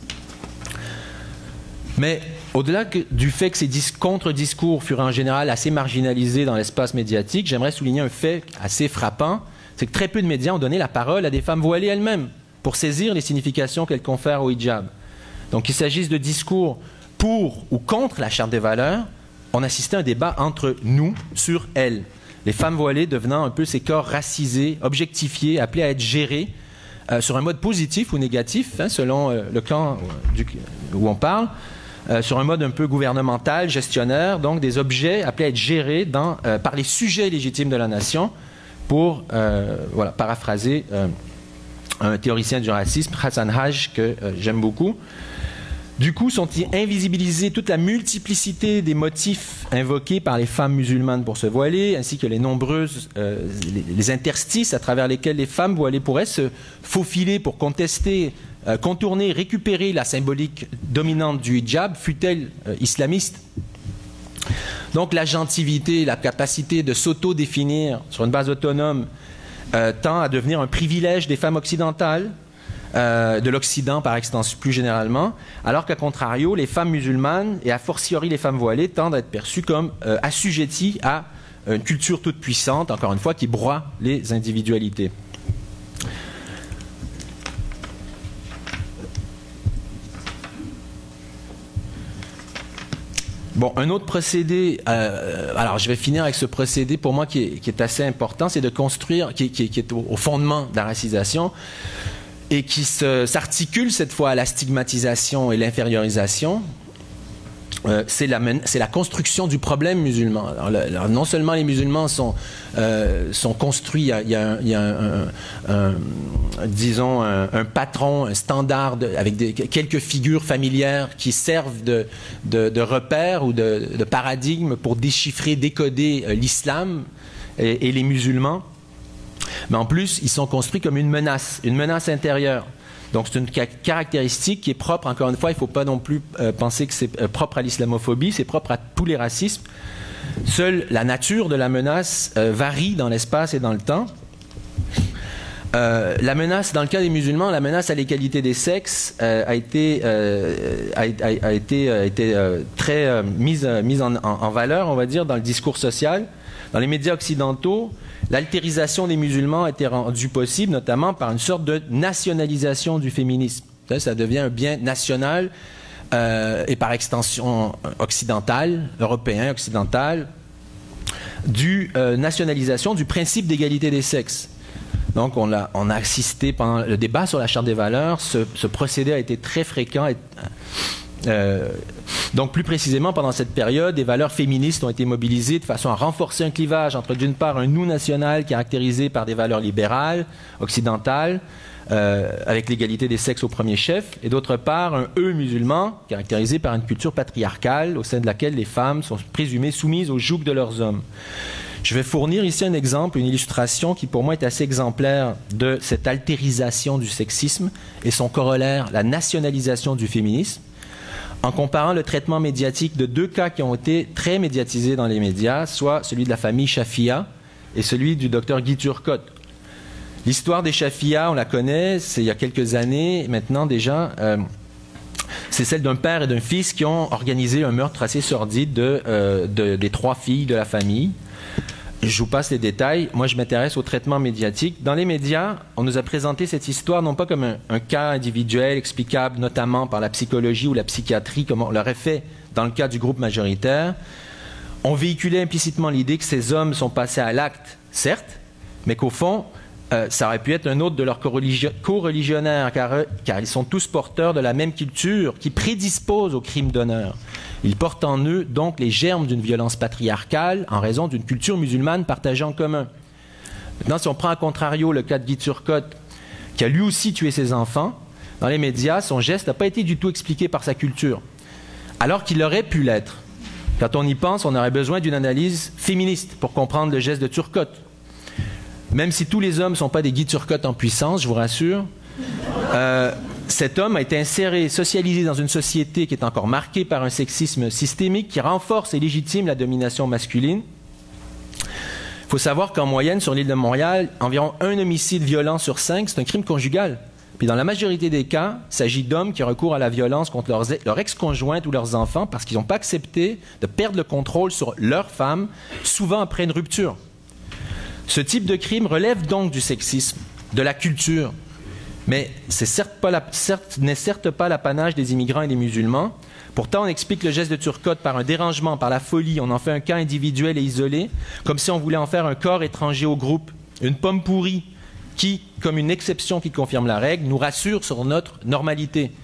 Speaker 2: Mais au-delà du fait que ces contre-discours furent en général assez marginalisés dans l'espace médiatique, j'aimerais souligner un fait assez frappant, c'est que très peu de médias ont donné la parole à des femmes voilées elles-mêmes pour saisir les significations qu'elles confèrent au hijab. Donc qu'il s'agisse de discours pour ou contre la Charte des valeurs, on assistait à un débat entre nous sur elles. Les femmes voilées devenant un peu ces corps racisés, objectifiés, appelés à être gérés sur un mode positif ou négatif, selon le camp où on parle, sur un mode un peu gouvernemental, gestionnaire, donc des objets appelés à être gérés par les sujets légitimes de la nation, pour paraphraser un théoricien du racisme, Hassan Haj, que j'aime beaucoup. Du coup, sont invisibilisés toute la multiplicité des motifs invoqués par les femmes musulmanes pour se voiler, ainsi que les nombreuses les interstices à travers lesquels les femmes voilées pourraient se faufiler pour contester, contourner, récupérer la symbolique dominante du hijab, fût-elle islamiste. Donc l'agentivité, la capacité de s'auto-définir sur une base autonome tend à devenir un privilège des femmes occidentales, de l'Occident par extension plus généralement, alors qu'à contrario, les femmes musulmanes, et a fortiori les femmes voilées, tendent à être perçues comme assujetties à une culture toute puissante, encore une fois, qui broie les individualités. Bon, un autre procédé, alors je vais finir avec ce procédé pour moi qui est assez important, c'est de construire, qui est au fondement de la racisation et qui s'articule cette fois à la stigmatisation et l'infériorisation. C'est la construction du problème musulman. Alors, non seulement les musulmans sont construits, il y a un patron, un standard avec quelques figures familières qui servent de repères ou de paradigme pour déchiffrer, décoder l'islam et les musulmans. Mais en plus, ils sont construits comme une menace intérieure. Donc c'est une caractéristique qui est propre, encore une fois, il ne faut pas non plus penser que c'est propre à l'islamophobie, c'est propre à tous les racismes. Seule la nature de la menace varie dans l'espace et dans le temps. La menace, dans le cas des musulmans, la menace à l'égalité des sexes a été très mise en valeur, on va dire, dans le discours social. Dans les médias occidentaux, l'altérisation des musulmans a été rendue possible notamment par une sorte de nationalisation du féminisme. Ça devient un bien national et par extension occidental, européen, occidental, nationalisation du principe d'égalité des sexes. Donc on a assisté pendant le débat sur la Charte des valeurs, ce procédé a été très fréquent. Donc plus précisément, pendant cette période, des valeurs féministes ont été mobilisées de façon à renforcer un clivage entre, d'une part, un nous national caractérisé par des valeurs libérales, occidentales, avec l'égalité des sexes au premier chef, et d'autre part, un eux musulman caractérisé par une culture patriarcale au sein de laquelle les femmes sont présumées soumises au joug de leurs hommes. Je vais fournir ici un exemple, une illustration qui pour moi est assez exemplaire de cette altérisation du sexisme et son corollaire, la nationalisation du féminisme, en comparant le traitement médiatique de deux cas qui ont été très médiatisés dans les médias, soit celui de la famille Shafia et celui du docteur Guy Turcotte. L'histoire des Shafia, on la connaît, c'est il y a quelques années maintenant déjà. C'est celle d'un père et d'un fils qui ont organisé un meurtre assez sordide des trois filles de la famille. Je vous passe les détails. Moi, je m'intéresse au traitement médiatique. Dans les médias, on nous a présenté cette histoire non pas comme un cas individuel explicable notamment par la psychologie ou la psychiatrie, comme on l'aurait fait dans le cas du groupe majoritaire. On véhiculait implicitement l'idée que ces hommes sont passés à l'acte, certes, mais qu'au fond, ça aurait pu être un autre de leurs co-religionnaires, car ils sont tous porteurs de la même culture qui prédispose au crime d'honneur. Ils portent en eux donc les germes d'une violence patriarcale en raison d'une culture musulmane partagée en commun. Maintenant, si on prend à contrario le cas de Guy Turcotte, qui a lui aussi tué ses enfants, dans les médias, son geste n'a pas été du tout expliqué par sa culture, alors qu'il aurait pu l'être. Quand on y pense, on aurait besoin d'une analyse féministe pour comprendre le geste de Turcotte. Même si tous les hommes ne sont pas des Guy Turcotte en puissance, je vous rassure, cet homme a été inséré, socialisé dans une société qui est encore marquée par un sexisme systémique qui renforce et légitime la domination masculine. Il faut savoir qu'en moyenne, sur l'île de Montréal, environ 1 homicide violent sur 5, c'est un crime conjugal. Puis dans la majorité des cas, il s'agit d'hommes qui recourent à la violence contre leur ex-conjointe ou leurs enfants parce qu'ils n'ont pas accepté de perdre le contrôle sur leur femme, souvent après une rupture. Ce type de crime relève donc du sexisme, de la culture, mais ce n'est certes pas l'apanage des immigrants et des musulmans. Pourtant, on explique le geste de Turcotte par un dérangement, par la folie. On en fait un cas individuel et isolé, comme si on voulait en faire un corps étranger au groupe, une pomme pourrie qui, comme une exception qui confirme la règle, nous rassure sur notre normalité.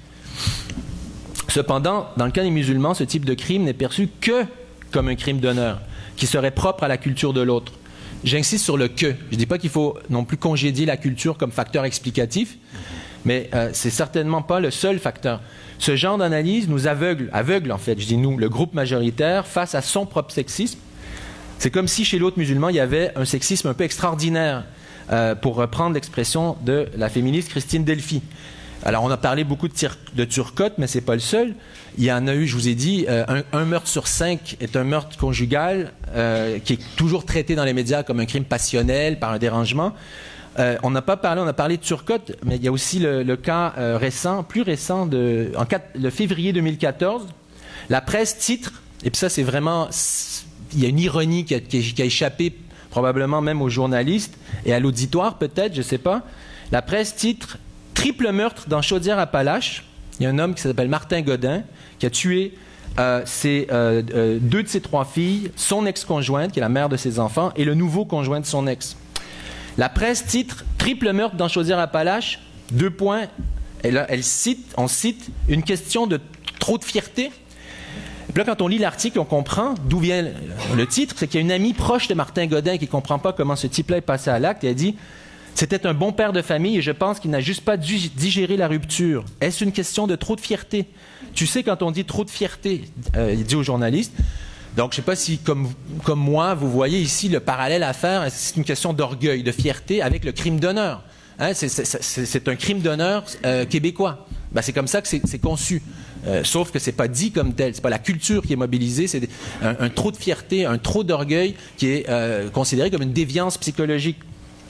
Speaker 2: Cependant, dans le cas des musulmans, ce type de crime n'est perçu que comme un crime d'honneur, qui serait propre à la culture de l'autre. J'insiste sur le « que ». Je ne dis pas qu'il faut non plus congédier la culture comme facteur explicatif, mais c'est certainement pas le seul facteur. Ce genre d'analyse nous aveugle en fait, je dis nous, le groupe majoritaire, face à son propre sexisme. C'est comme si chez l'autre musulman, il y avait un sexisme un peu extraordinaire, pour reprendre l'expression de la féministe Christine Delphi. Alors, on a parlé beaucoup de Turcotte, mais ce n'est pas le seul. Il y en a eu, je vous ai dit, un meurtre sur 5 est un meurtre conjugal qui est toujours traité dans les médias comme un crime passionnel, par un dérangement. On n'a pas parlé, on a parlé de Turcotte, mais il y a aussi le cas plus récent, le février 2014. La presse titre, et puis ça c'est vraiment, il y a une ironie qui a échappé probablement même aux journalistes et à l'auditoire peut-être, je ne sais pas. La presse titre « Triple meurtre dans Chaudière-Appalaches ». Il y a un homme qui s'appelle Martin Godin qui a tué deux de ses 3 filles, son ex-conjointe, qui est la mère de ses enfants, et le nouveau conjoint de son ex. La presse titre « Triple meurtre dans Chaudière-Appalaches », 2 points, et là, on cite une question de trop de fierté. Et puis là, quand on lit l'article, on comprend d'où vient le titre, c'est qu'il y a une amie proche de Martin Godin qui ne comprend pas comment ce type-là est passé à l'acte, et elle dit « C'était un bon père de famille et je pense qu'il n'a juste pas dû digérer la rupture. Est-ce une question de trop de fierté? Tu sais, quand on dit trop de fierté, il dit au journaliste. Donc, je ne sais pas si, comme moi, vous voyez ici le parallèle à faire. C'est une question d'orgueil, de fierté avec le crime d'honneur. Hein, c'est un crime d'honneur québécois. Ben, c'est comme ça que c'est conçu. Sauf que ce n'est pas dit comme tel. Ce n'est pas la culture qui est mobilisée. C'est un trop de fierté, un trop d'orgueil qui est considéré comme une déviance psychologique.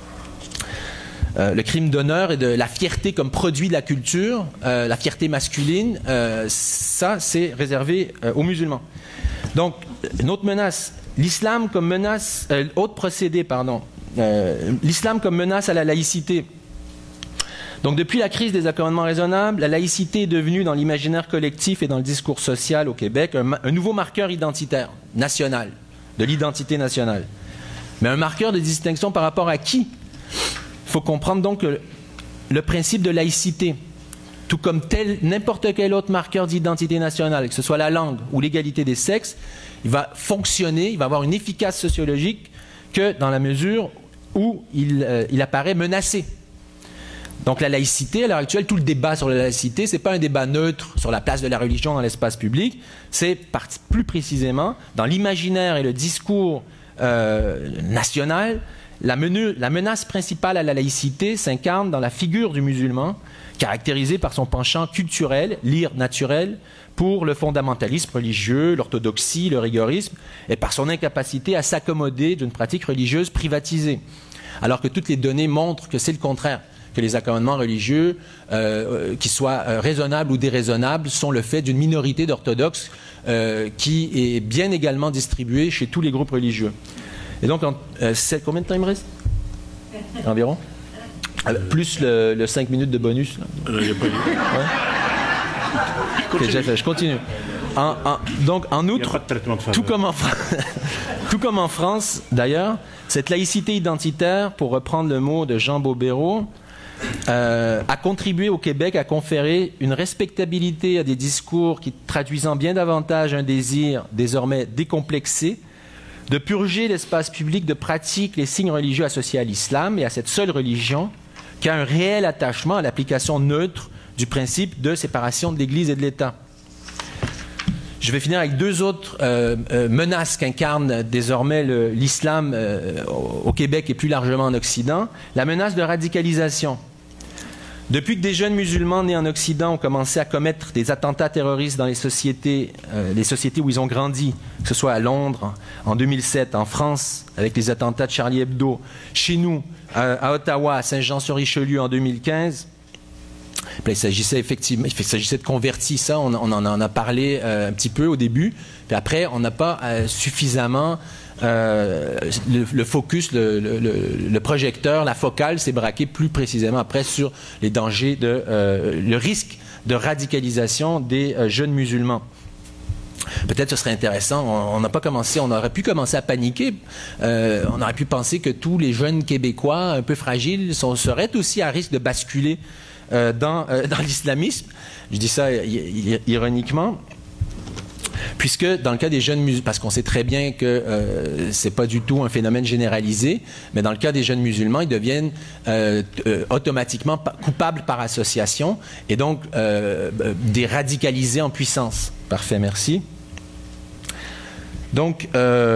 Speaker 2: Le crime d'honneur et de la fierté comme produit de la culture, la fierté masculine, ça, c'est réservé aux musulmans. Donc, une autre menace, l'islam comme menace, autre procédé, pardon, l'islam comme menace à la laïcité. Donc, depuis la crise des accommodements raisonnables, la laïcité est devenue, dans l'imaginaire collectif et dans le discours social au Québec, un nouveau marqueur identitaire, national, de l'identité nationale. Mais un marqueur de distinction par rapport à qui? Il faut comprendre donc le principe de laïcité, tout comme n'importe quel autre marqueur d'identité nationale, que ce soit la langue ou l'égalité des sexes, il va fonctionner, il va avoir une efficace sociologique que dans la mesure où il apparaît menacé. Donc la laïcité, à l'heure actuelle, tout le débat sur la laïcité, ce n'est pas un débat neutre sur la place de la religion dans l'espace public, c'est plus précisément dans l'imaginaire et le discours national. La menace principale à la laïcité s'incarne dans la figure du musulman, caractérisée par son penchant culturel, l'ire naturel, pour le fondamentalisme religieux, l'orthodoxie, le rigorisme, et par son incapacité à s'accommoder d'une pratique religieuse privatisée. Alors que toutes les données montrent que c'est le contraire, que les accommodements religieux, qu'ils soient raisonnables ou déraisonnables, sont le fait d'une minorité d'orthodoxes qui est bien également distribuée chez tous les groupes religieux. Et donc, combien de temps il me reste? Environ? Plus le 5 minutes de bonus. Il n'y a pas eu. Ouais. Okay, je continue. Donc, en outre, tout comme en France, d'ailleurs, cette laïcité identitaire, pour reprendre le mot de Jean Bobéro, a contribué au Québec à conférer une respectabilité à des discours qui traduisant bien davantage un désir désormais décomplexé de purger l'espace public de pratiques, les signes religieux associés à l'islam et à cette seule religion, qui a un réel attachement à l'application neutre du principe de séparation de l'Église et de l'État. Je vais finir avec 2 autres menaces qu'incarne désormais l'islam au Québec et plus largement en Occident. La menace de radicalisation. Depuis que des jeunes musulmans nés en Occident ont commencé à commettre des attentats terroristes dans les sociétés où ils ont grandi, que ce soit à Londres en 2007, en France avec les attentats de Charlie Hebdo, chez nous, à Ottawa, à Saint-Jean-sur-Richelieu en 2015, puis il s'agissait de convertis, ça, on en a parlé un petit peu au début, puis après, on n'a pas suffisamment le focus, le projecteur, la focale s'est braqué plus précisément après sur les dangers, le risque de radicalisation des jeunes musulmans. Peut-être ce serait intéressant, on aurait pu commencer à paniquer, on aurait pu penser que tous les jeunes Québécois un peu fragiles seraient aussi à risque de basculer dans l'islamisme. Je dis ça ironiquement. Puisque dans le cas des jeunes musulmans, parce qu'on sait très bien que c'est pas du tout un phénomène généralisé, mais dans le cas des jeunes musulmans, ils deviennent automatiquement coupables par association et donc déradicalisés en puissance. Parfait, merci. Donc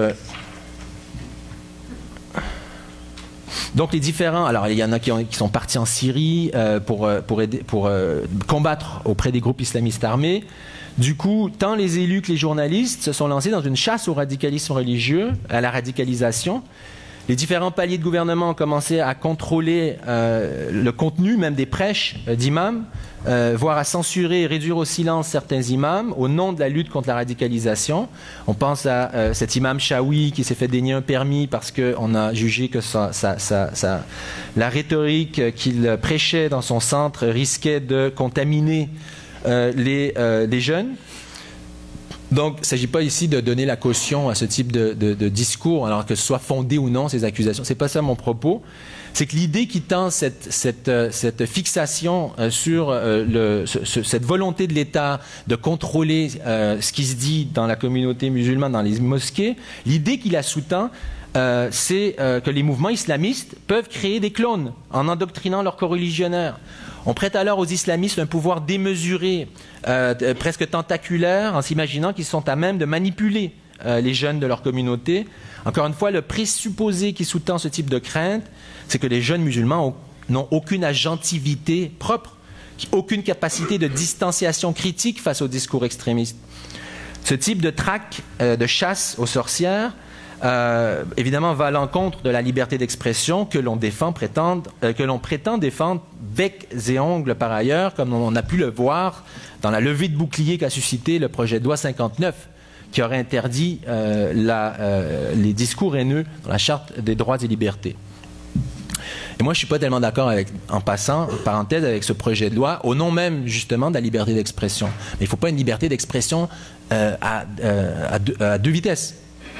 Speaker 2: les différents, alors il y en a qui sont partis en Syrie pour combattre auprès des groupes islamistes armés. Du coup, tant les élus que les journalistes se sont lancés dans une chasse au radicalisme religieux, à la radicalisation. Les différents paliers de gouvernement ont commencé à contrôler le contenu même des prêches d'imams, voire à censurer et réduire au silence certains imams au nom de la lutte contre la radicalisation. On pense à cet imam Chaoui qui s'est fait dénier un permis parce qu'on a jugé que la rhétorique qu'il prêchait dans son centre risquait de contaminer les jeunes. Donc, il ne s'agit pas ici de donner la caution à ce type de discours, alors que ce soit fondé ou non ces accusations. Ce n'est pas ça mon propos. C'est que l'idée qui tend cette fixation sur cette volonté de l'État de contrôler ce qui se dit dans la communauté musulmane, dans les mosquées, l'idée qui la sous-tend, c'est que les mouvements islamistes peuvent créer des clones en endoctrinant leurs coreligionnaires. On prête alors aux islamistes un pouvoir démesuré, presque tentaculaire, en s'imaginant qu'ils sont à même de manipuler les jeunes de leur communauté. Encore une fois, le présupposé qui sous-tend ce type de crainte, c'est que les jeunes musulmans n'ont aucune agentivité propre, aucune capacité de distanciation critique face aux discours extrémistes. Ce type de traque, de chasse aux sorcières, évidemment va à l'encontre de la liberté d'expression que l'on prétend défendre bec et ongles par ailleurs, comme on a pu le voir dans la levée de bouclier qu'a suscité le projet de loi 59, qui aurait interdit les discours haineux dans la Charte des droits et libertés. Et moi, je ne suis pas tellement d'accord en passant, parenthèse, avec ce projet de loi, au nom même, justement, de la liberté d'expression. Mais il ne faut pas une liberté d'expression à deux vitesses.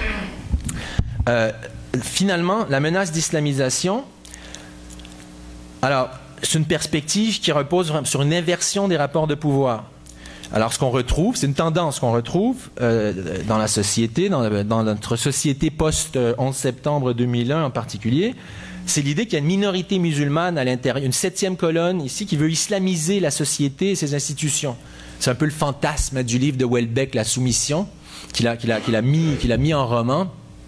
Speaker 2: Finalement, la menace d'islamisation, alors, c'est une perspective qui repose sur une inversion des rapports de pouvoir. Alors, ce qu'on retrouve, c'est une tendance qu'on retrouve dans la société, dans notre société post-11 septembre 2001 en particulier, c'est l'idée qu'il y a une minorité musulmane à l'intérieur, une 7e colonne ici qui veut islamiser la société et ses institutions. C'est un peu le fantasme du livre de Houellebecq, La Soumission, qu'il a mis en roman.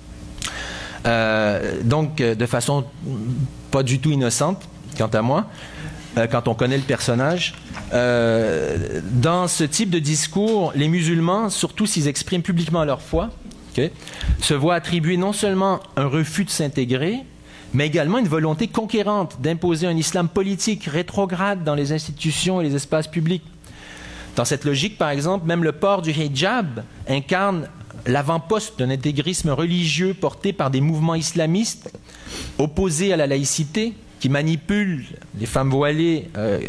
Speaker 2: Donc, de façon pas du tout innocente, quant à moi, quand on connaît le personnage. Dans ce type de discours, les musulmans, surtout s'ils expriment publiquement leur foi, se voient attribuer non seulement un refus de s'intégrer, mais également une volonté conquérante d'imposer un islam politique rétrograde dans les institutions et les espaces publics. Dans cette logique, par exemple, même le port du hijab incarne l'avant-poste d'un intégrisme religieux porté par des mouvements islamistes opposés à la laïcité, qui manipulent les femmes voilées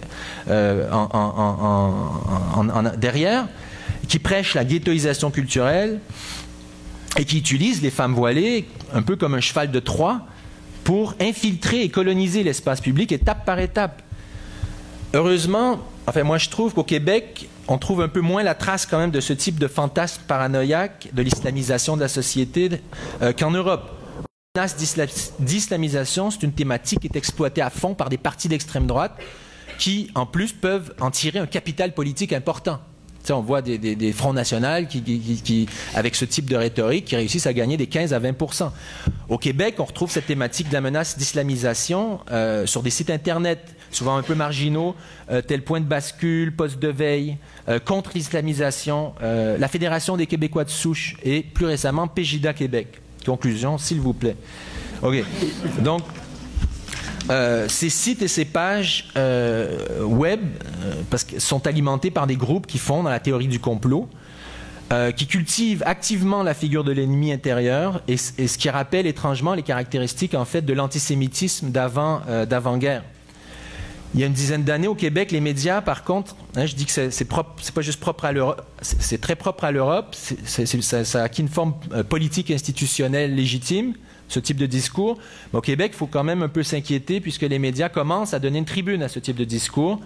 Speaker 2: derrière, qui prêchent la ghettoisation culturelle et qui utilisent les femmes voilées un peu comme un cheval de Troie pour infiltrer et coloniser l'espace public étape par étape. Heureusement, enfin moi je trouve qu'au Québec, on trouve un peu moins la trace quand même de ce type de fantasme paranoïaque de l'islamisation de la société qu'en Europe. La menace d'islamisation, c'est une thématique qui est exploitée à fond par des partis d'extrême droite qui, en plus, peuvent en tirer un capital politique important. Tu sais, on voit des fronts nationaux qui, avec ce type de rhétorique, qui réussissent à gagner des 15 à 20%. Au Québec, on retrouve cette thématique de la menace d'islamisation sur des sites Internet, souvent un peu marginaux, tel Point de bascule, Poste de veille, contre l'islamisation, la Fédération des Québécois de souche et, plus récemment, Pégida Québec. Conclusion, s'il vous plaît. OK. Donc, ces sites et ces pages web parce que sont alimentés par des groupes qui font dans la théorie du complot, qui cultivent activement la figure de l'ennemi intérieur et ce qui rappelle étrangement les caractéristiques en fait de l'antisémitisme d'avant-guerre. Il y a une dizaine d'années au Québec, les médias, par contre, je dis que c'est pas juste propre à l'Europe, c'est très propre à l'Europe, ça a acquis une forme politique institutionnelle légitime, ce type de discours. Mais au Québec, il faut quand même un peu s'inquiéter puisque les médias commencent à donner une tribune à ce type de discours.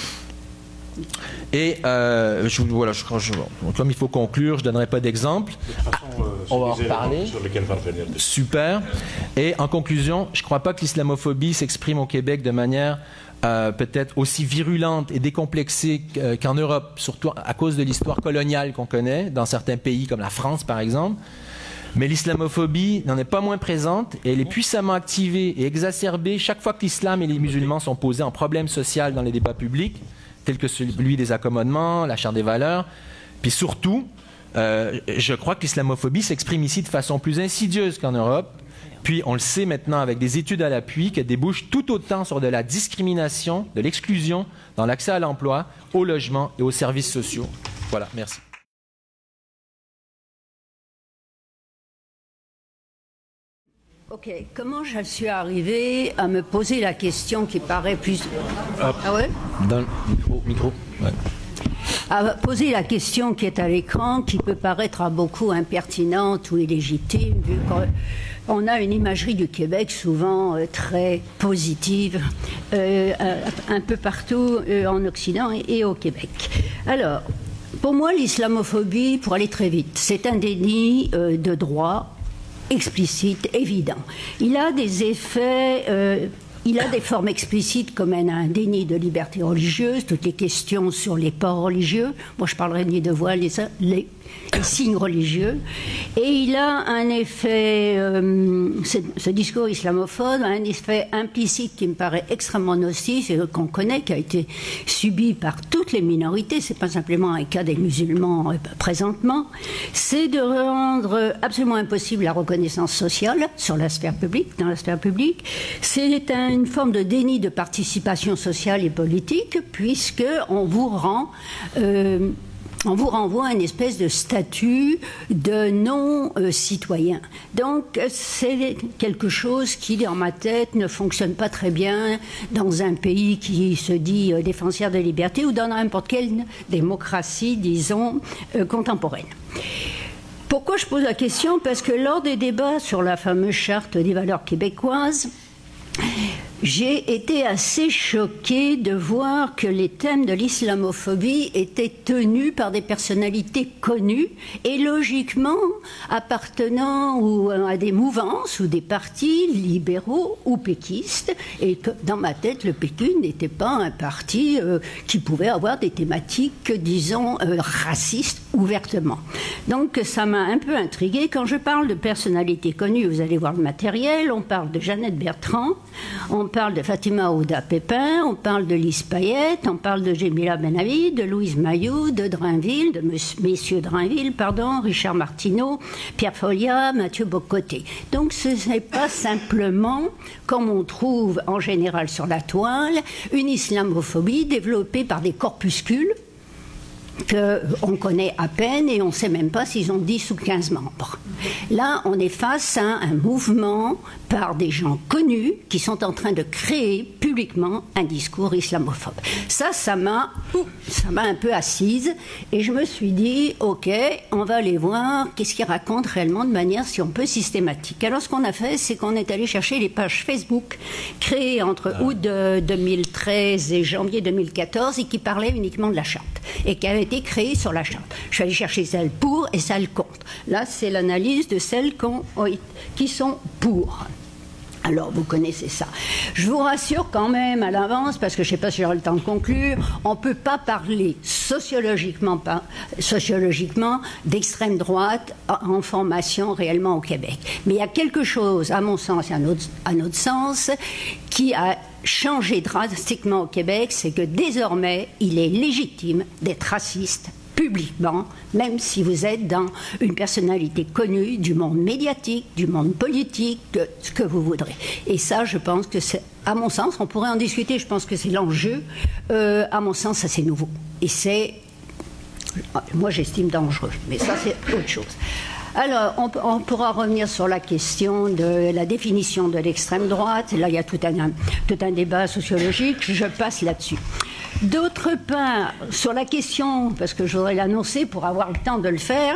Speaker 2: Et comme il faut conclure, je ne donnerai pas d'exemple. On va en reparler. Super. Et en conclusion, je ne crois pas que l'islamophobie s'exprime au Québec de manière peut-être aussi virulente et décomplexée qu'en Europe, surtout à cause de l'histoire coloniale qu'on connaît, dans certains pays comme la France par exemple. Mais l'islamophobie n'en est pas moins présente et elle est puissamment activée et exacerbée chaque fois que l'islam et les musulmans sont posés en problème social dans les débats publics, tels que celui des accommodements, la charte des valeurs. Puis surtout, je crois que l'islamophobie s'exprime ici de façon plus insidieuse qu'en Europe Puis, on le sait maintenant avec des études à l'appui, qu'elle débouche tout autant sur de la discrimination, de l'exclusion dans l'accès à l'emploi, au logement et aux services sociaux. Voilà, merci.
Speaker 3: Ok, comment je suis arrivée à me poser la question qui paraît plus...
Speaker 2: Hop.
Speaker 3: Ah ouais?
Speaker 2: Dans le micro. Ouais.
Speaker 3: À poser la question qui est à l'écran, qui peut paraître à beaucoup impertinente ou illégitime, vu qu'on a une imagerie du Québec souvent très positive, un peu partout en Occident et au Québec. Alors, pour moi, l'islamophobie, pour aller très vite, c'est un déni de droit explicite, évident. Il a des effets... il a des formes explicites comme un déni de liberté religieuse, toutes les questions sur les ports religieux. Moi, je parlerai ni de voile, les signes religieux. Et il a un effet, ce discours islamophobe a un effet implicite qui me paraît extrêmement nocif et qu'on connaît, qui a été subi par toutes les minorités. C'est pas simplement un cas des musulmans présentement. C'est de rendre absolument impossible la reconnaissance sociale sur la sphère publique, dans la sphère publique. C'est une forme de déni de participation sociale et politique, puisque on vous renvoie à une espèce de statut de non-citoyen. Donc, c'est quelque chose qui, dans ma tête, ne fonctionne pas très bien dans un pays qui se dit défenseur de liberté ou dans n'importe quelle démocratie, disons, contemporaine. Pourquoi je pose la question? Parce que lors des débats sur la fameuse charte des valeurs québécoises, j'ai été assez choquée de voir que les thèmes de l'islamophobie étaient tenus par des personnalités connues et logiquement appartenant à des mouvances ou des partis libéraux ou péquistes. Et que, dans ma tête, le PQ n'était pas un parti qui pouvait avoir des thématiques, disons, racistes ouvertement. Donc ça m'a un peu intriguée. Quand je parle de personnalités connues, vous allez voir le matériel, on parle de Jeannette Bertrand, on parle de Fatima Ouda Pépin, on parle de Lise Payette, on parle de Jemila Benavi, de Louise Mailloux, de Drainville, de messieurs Drainville, pardon, Richard Martineau, Pierre Folliat, Mathieu Bocoté. Donc ce n'est pas simplement, comme on trouve en général sur la toile, une islamophobie développée par des corpuscules qu'on connaît à peine et on ne sait même pas s'ils ont 10 ou 15 membres. Là, on est face à un mouvement par des gens connus qui sont en train de créer publiquement un discours islamophobe. Ça m'a un peu assise et je me suis dit, ok, on va aller voir qu'est-ce qu'ils racontent réellement de manière, si on peut, systématique. Alors, ce qu'on a fait, c'est qu'on est allé chercher les pages Facebook créées entre août 2013 et janvier 2014 et qui parlaient uniquement de la charte et qui avaient été créées sur la charte. Je suis allée chercher celles pour et celles contre. Là, c'est l'analyse de celles qui sont pour. Alors, vous connaissez ça. Je vous rassure quand même à l'avance, parce que je ne sais pas si j'aurai le temps de conclure, on ne peut pas parler sociologiquement d'extrême droite en formation réellement au Québec. Mais il y a quelque chose, à mon sens et à notre sens, qui a changé drastiquement au Québec, c'est que désormais, il est légitime d'être raciste publiquement, même si vous êtes dans une personnalité connue du monde médiatique, du monde politique, ce que vous voudrez. Et ça, je pense que c'est, à mon sens, on pourrait en discuter, je pense que c'est l'enjeu. À mon sens, ça c'est nouveau. Et c'est, moi j'estime dangereux, mais ça c'est autre chose. Alors, on pourra revenir sur la question de la définition de l'extrême droite. Là, il y a tout un débat sociologique. Je passe là-dessus. D'autre part, sur la question, parce que je voudrais l'annoncer pour avoir le temps de le faire,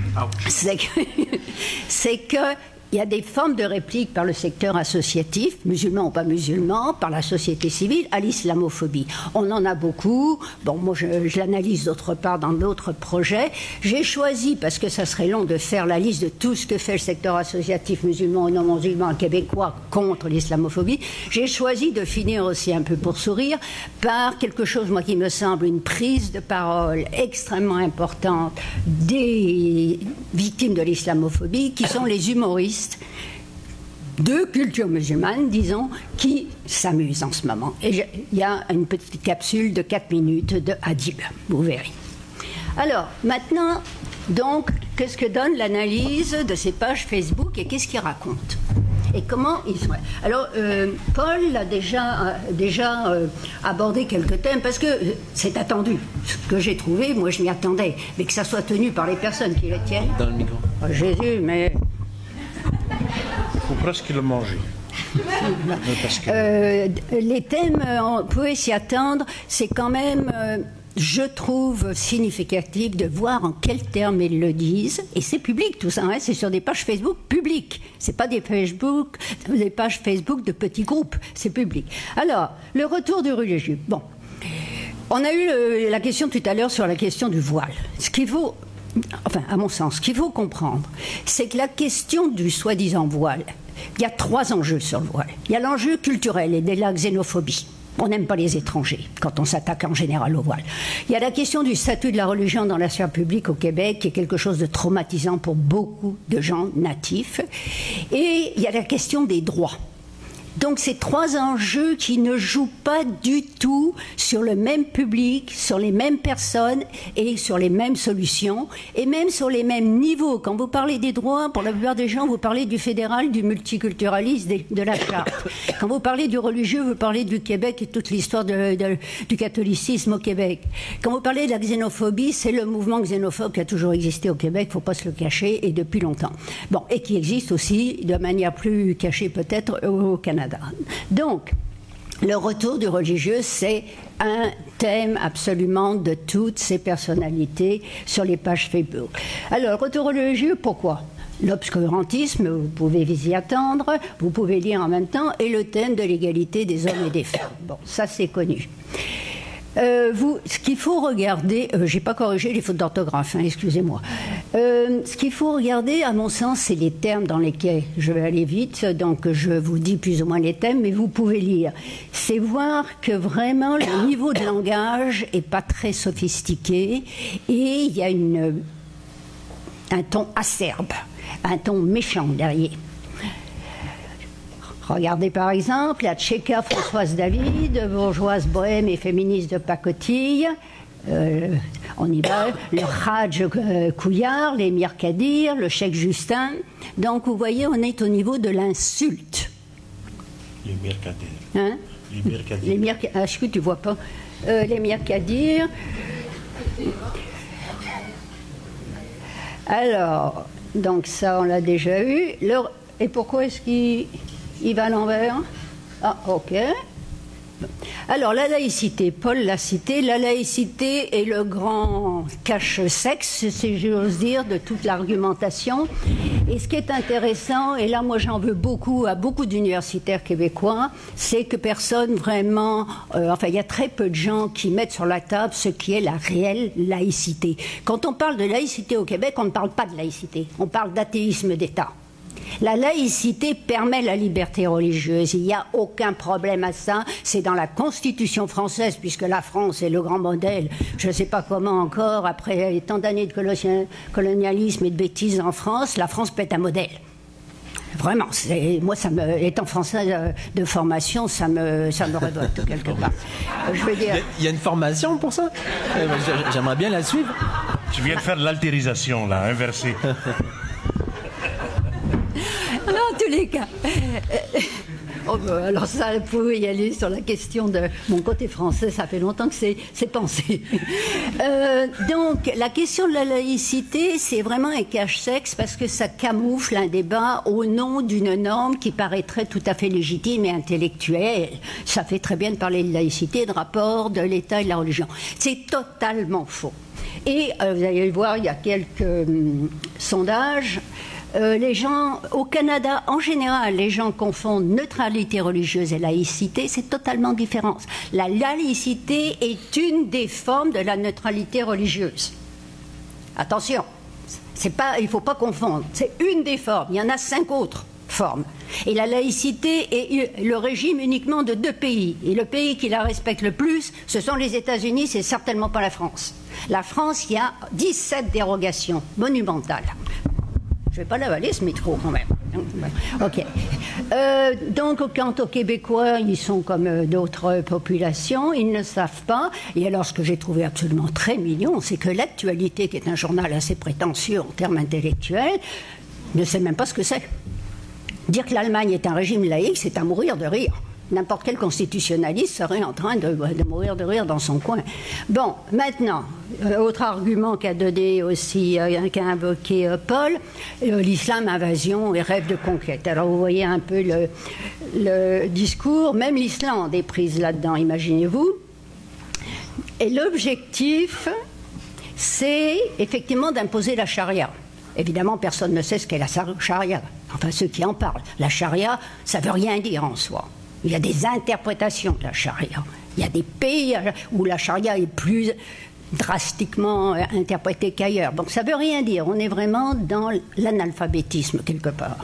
Speaker 3: c'est que il y a des formes de réplique par le secteur associatif, musulman ou pas musulman, par la société civile, à l'islamophobie. On en a beaucoup. Bon, moi, je l'analyse d'autre part dans d'autres projets. J'ai choisi, parce que ça serait long de faire la liste de tout ce que fait le secteur associatif musulman et non musulman québécois contre l'islamophobie, j'ai choisi de finir aussi un peu pour sourire par quelque chose, moi, qui me semble une prise de parole extrêmement importante des victimes de l'islamophobie, qui sont les humoristes de culture musulmane, disons, qui s'amusent en ce moment. Et il y a une petite capsule de 4 minutes de Adib, vous verrez. Alors, maintenant, donc, qu'est-ce que donne l'analyse de ces pages Facebook et qu'est-ce qu'ils racontent ? Et comment ils sont. Alors, Paul a déjà abordé quelques thèmes, parce que c'est attendu. Ce que j'ai trouvé, moi je m'y attendais, mais que ça soit tenu par les personnes qui le tiennent.
Speaker 2: Dans le micro.
Speaker 3: Oh, Jésus, mais.
Speaker 4: Il faut presque le manger.
Speaker 3: Les thèmes, on pouvait s'y attendre, c'est quand même. Je trouve significatif de voir en quels termes ils le disent, et c'est public tout ça, hein, c'est sur des pages Facebook publiques, c'est pas des pages Facebook de petits groupes, c'est public. Alors, le retour du religieux. Bon, on a eu la question tout à l'heure sur la question du voile. Ce qu'il faut, enfin, à mon sens, ce qu'il faut comprendre, c'est que la question du soi-disant voile, il y a 3 enjeux sur le voile. Il y a l'enjeu culturel et de la xénophobie. On n'aime pas les étrangers quand on s'attaque en général au voile. Il y a la question du statut de la religion dans la sphère publique au Québec, qui est quelque chose de traumatisant pour beaucoup de gens natifs. Et il y a la question des droits. Donc ces 3 enjeux qui ne jouent pas du tout sur le même public, sur les mêmes personnes et sur les mêmes solutions, et même sur les mêmes niveaux. Quand vous parlez des droits, pour la plupart des gens, vous parlez du fédéral, du multiculturalisme, de la charte. Quand vous parlez du religieux, vous parlez du Québec et toute l'histoire du catholicisme au Québec. Quand vous parlez de la xénophobie, c'est le mouvement xénophobe qui a toujours existé au Québec, il ne faut pas se le cacher, et depuis longtemps. Bon, et qui existe aussi de manière plus cachée peut-être au Canada. Donc, le retour du religieux, c'est un thème absolument de toutes ces personnalités sur les pages Facebook. Alors, le retour religieux, pourquoi ? L'obscurantisme, vous pouvez vous y attendre, vous pouvez lire en même temps, et le thème de l'égalité des hommes et des femmes. Bon, ça c'est connu. Ce qu'il faut regarder, j'ai pas corrigé les fautes d'orthographe, hein, excusez-moi. Ce qu'il faut regarder, à mon sens, c'est les termes dans lesquels je vais aller vite, donc je vous dis plus ou moins les thèmes, mais vous pouvez lire. C'est voir que vraiment le niveau de langage est pas très sophistiqué et il y a un ton acerbe, un ton méchant derrière. Regardez par exemple la Tchéka Françoise David, bourgeoise bohème et féministe de pacotille. On y va. Le Hadj Couillard, l'émir Kadir, le cheikh Justin. Donc vous voyez, on est au niveau de l'insulte.
Speaker 4: L'émir Kadir.
Speaker 3: Hein?
Speaker 4: L'émir Kadir.
Speaker 3: Est-ce que tu vois pas l'émir Kadir. Alors, donc ça on l'a déjà eu. Et pourquoi est-ce qu'il va à l'envers? Ah, ok. Alors, la laïcité, Paul l'a cité, la laïcité est le grand cache-sexe, si j'ose dire, de toute l'argumentation. Et ce qui est intéressant, et là, moi, j'en veux beaucoup à beaucoup d'universitaires québécois, c'est que personne vraiment... il y a très peu de gens qui mettent sur la table ce qui est la réelle laïcité. Quand on parle de laïcité au Québec, on ne parle pas de laïcité, on parle d'athéisme d'État. La laïcité permet la liberté religieuse, il n'y a aucun problème à ça, c'est dans la Constitution française, puisque la France est le grand modèle, je ne sais pas comment encore, après tant d'années de colonialisme et de bêtises en France, la France peut être un modèle. Vraiment, moi, étant français de formation, ça me révolte quelque part. Je veux dire...
Speaker 2: Il y a une formation pour ça? J'aimerais bien la suivre.
Speaker 4: Tu viens de faire de l'altérisation, là, inversée.
Speaker 3: En tous les cas, alors ça, vous pouvez y aller sur la question de mon côté français, ça fait longtemps que c'est pensé. Donc, la question de la laïcité, c'est vraiment un cache-sexe parce que ça camoufle un débat au nom d'une norme qui paraîtrait tout à fait légitime et intellectuelle. Ça fait très bien de parler de laïcité, de rapport de l'État et de la religion. C'est totalement faux. Et vous allez le voir, il y a quelques sondages. Les gens, au Canada, en général, les gens confondent neutralité religieuse et laïcité, c'est totalement différent. La laïcité est une des formes de la neutralité religieuse. Attention, il ne faut pas confondre, c'est une des formes, il y en a 5 autres formes. Et la laïcité est le régime uniquement de 2 pays. Et le pays qui la respecte le plus, ce sont les États-Unis, c'est certainement pas la France. La France, il y a 17 dérogations monumentales. Je ne vais pas l'avaler ce micro quand même. Ok. Donc, quant aux Québécois, ils sont comme d'autres populations, ils ne savent pas. Et alors, ce que j'ai trouvé absolument très mignon, c'est que l'Actualité, qui est un journal assez prétentieux en termes intellectuels, ne sait même pas ce que c'est. Dire que l'Allemagne est un régime laïque, c'est à mourir de rire. N'importe quel constitutionnaliste serait en train de mourir de rire dans son coin. Bon, maintenant, autre argument qu'a donné aussi, qu'a invoqué Paul, l'islam invasion et rêve de conquête. Alors vous voyez un peu le discours, même l'Islande est prise là-dedans, imaginez-vous. Et l'objectif, c'est effectivement d'imposer la charia. Évidemment, personne ne sait ce qu'est la charia. Enfin, ceux qui en parlent. La charia, ça ne veut rien dire en soi. Il y a des interprétations de la charia. Il y a des pays où la charia est plus drastiquement interprétée qu'ailleurs. Donc ça ne veut rien dire. On est vraiment dans l'analphabétisme quelque part.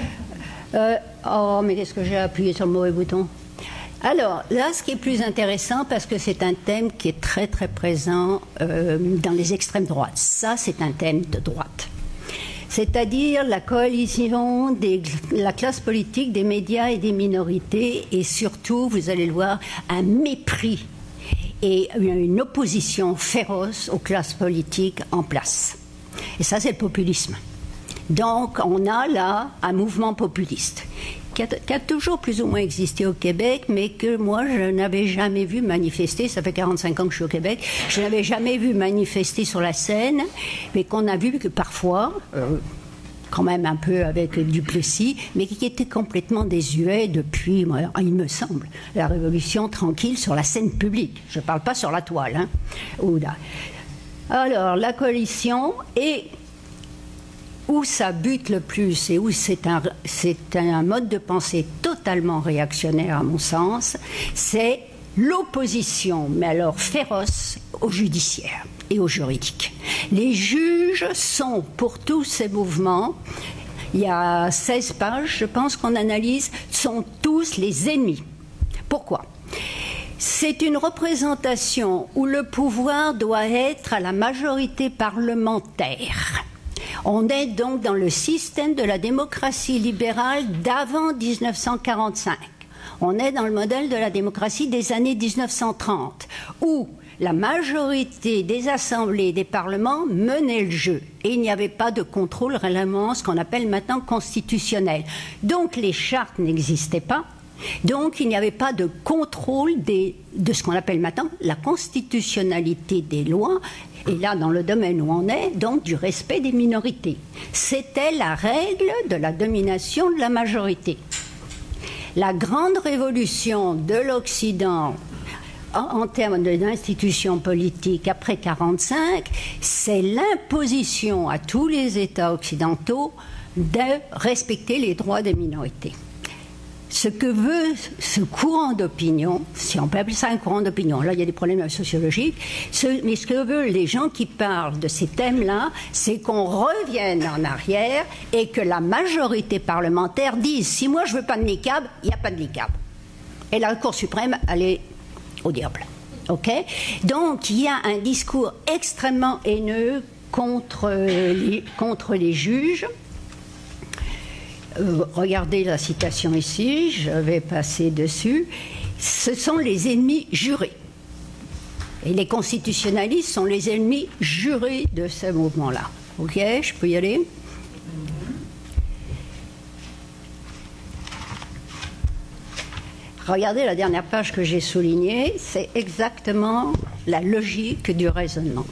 Speaker 3: Oh, mais est-ce que j'ai appuyé sur le mauvais bouton ? Alors, là, ce qui est plus intéressant, parce que c'est un thème qui est très très présent dans les extrêmes droites. Ça, c'est un thème de droite. C'est-à-dire la coalition de la classe politique, des médias et des minorités, et surtout, vous allez le voir, un mépris et une opposition féroce aux classes politiques en place. Et ça, c'est le populisme. Donc, on a là un mouvement populiste qui a toujours plus ou moins existé au Québec, mais que moi, je n'avais jamais vu manifester. Ça fait 45 ans que je suis au Québec. Je n'avais jamais vu manifester sur la scène, mais qu'on a vu que parfois, quand même un peu avec Duplessis, mais qui était complètement désuet depuis, il me semble, la Révolution tranquille sur la scène publique. Je ne parle pas sur la toile. Hein. Alors, la coalition est... Où ça bute le plus et où c'est un mode de pensée totalement réactionnaire à mon sens, c'est l'opposition, mais alors féroce, au judiciaire et au juridique. Les juges sont, pour tous ces mouvements, il y a 16 pages, je pense qu'on analyse, sont tous les ennemis. Pourquoi ? C'est une représentation où le pouvoir doit être à la majorité parlementaire. On est donc dans le système de la démocratie libérale d'avant 1945. On est dans le modèle de la démocratie des années 1930, où la majorité des assemblées et des parlements menait le jeu. Et il n'y avait pas de contrôle réellement, ce qu'on appelle maintenant constitutionnel. Donc les chartes n'existaient pas. Donc il n'y avait pas de contrôle de ce qu'on appelle maintenant la constitutionnalité des lois. Et là, dans le domaine où on est, donc du respect des minorités. C'était la règle de la domination de la majorité. La grande révolution de l'Occident en termes d'institutions politiques après 1945, c'est l'imposition à tous les États occidentaux de respecter les droits des minorités. Ce que veut ce courant d'opinion, si on peut appeler ça un courant d'opinion, là il y a des problèmes sociologiques, mais ce que veulent les gens qui parlent de ces thèmes-là, c'est qu'on revienne en arrière et que la majorité parlementaire dise « si moi je veux pas de niqab, il n'y a pas de niqab ». Et la Cour suprême, elle est au diable. Okay ? Donc il y a un discours extrêmement haineux contre les juges. Regardez la citation ici, je vais passer dessus. Ce sont les ennemis jurés. Et les constitutionnalistes sont les ennemis jurés de ce mouvement-là. Ok, je peux y aller ? Regardez la dernière page que j'ai soulignée, c'est exactement la logique du raisonnement.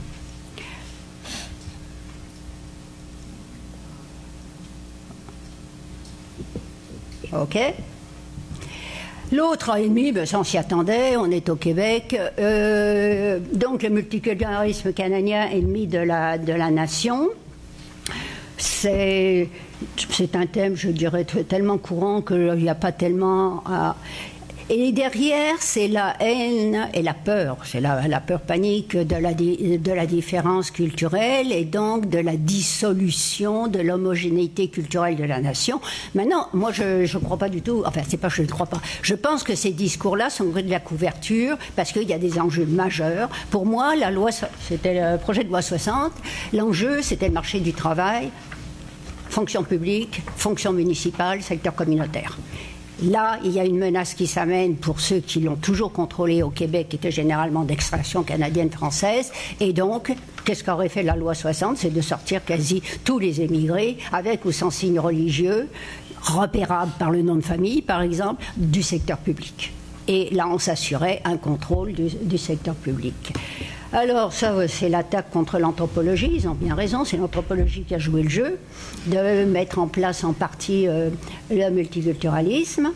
Speaker 3: Ok. L'autre ennemi, ça on s'y attendait, on est au Québec. Donc le multiculturalisme canadien, ennemi de la nation. C'est un thème, je dirais, tellement courant qu'il n'y a pas tellement à... Et derrière, c'est la haine et la peur. C'est la peur panique de la différence culturelle et donc de la dissolution de l'homogénéité culturelle de la nation. Maintenant, moi, je ne crois pas du tout... Enfin, c'est pas que je ne crois pas. Je pense que ces discours-là sont de la couverture parce qu'il y a des enjeux majeurs. Pour moi, la loi, c'était le projet de loi 60. L'enjeu, c'était le marché du travail, fonction publique, fonction municipale, secteur communautaire. Là, il y a une menace qui s'amène pour ceux qui l'ont toujours contrôlé au Québec, qui était généralement d'extraction canadienne-française. Et donc, qu'est-ce qu'aurait fait la loi 60 ? C'est de sortir quasi tous les émigrés, avec ou sans signe religieux, repérables par le nom de famille, par exemple, du secteur public. Et là, on s'assurait un contrôle du secteur public. Alors, ça, c'est l'attaque contre l'anthropologie. Ils ont bien raison, c'est l'anthropologie qui a joué le jeu, de mettre en place en partie le multiculturalisme.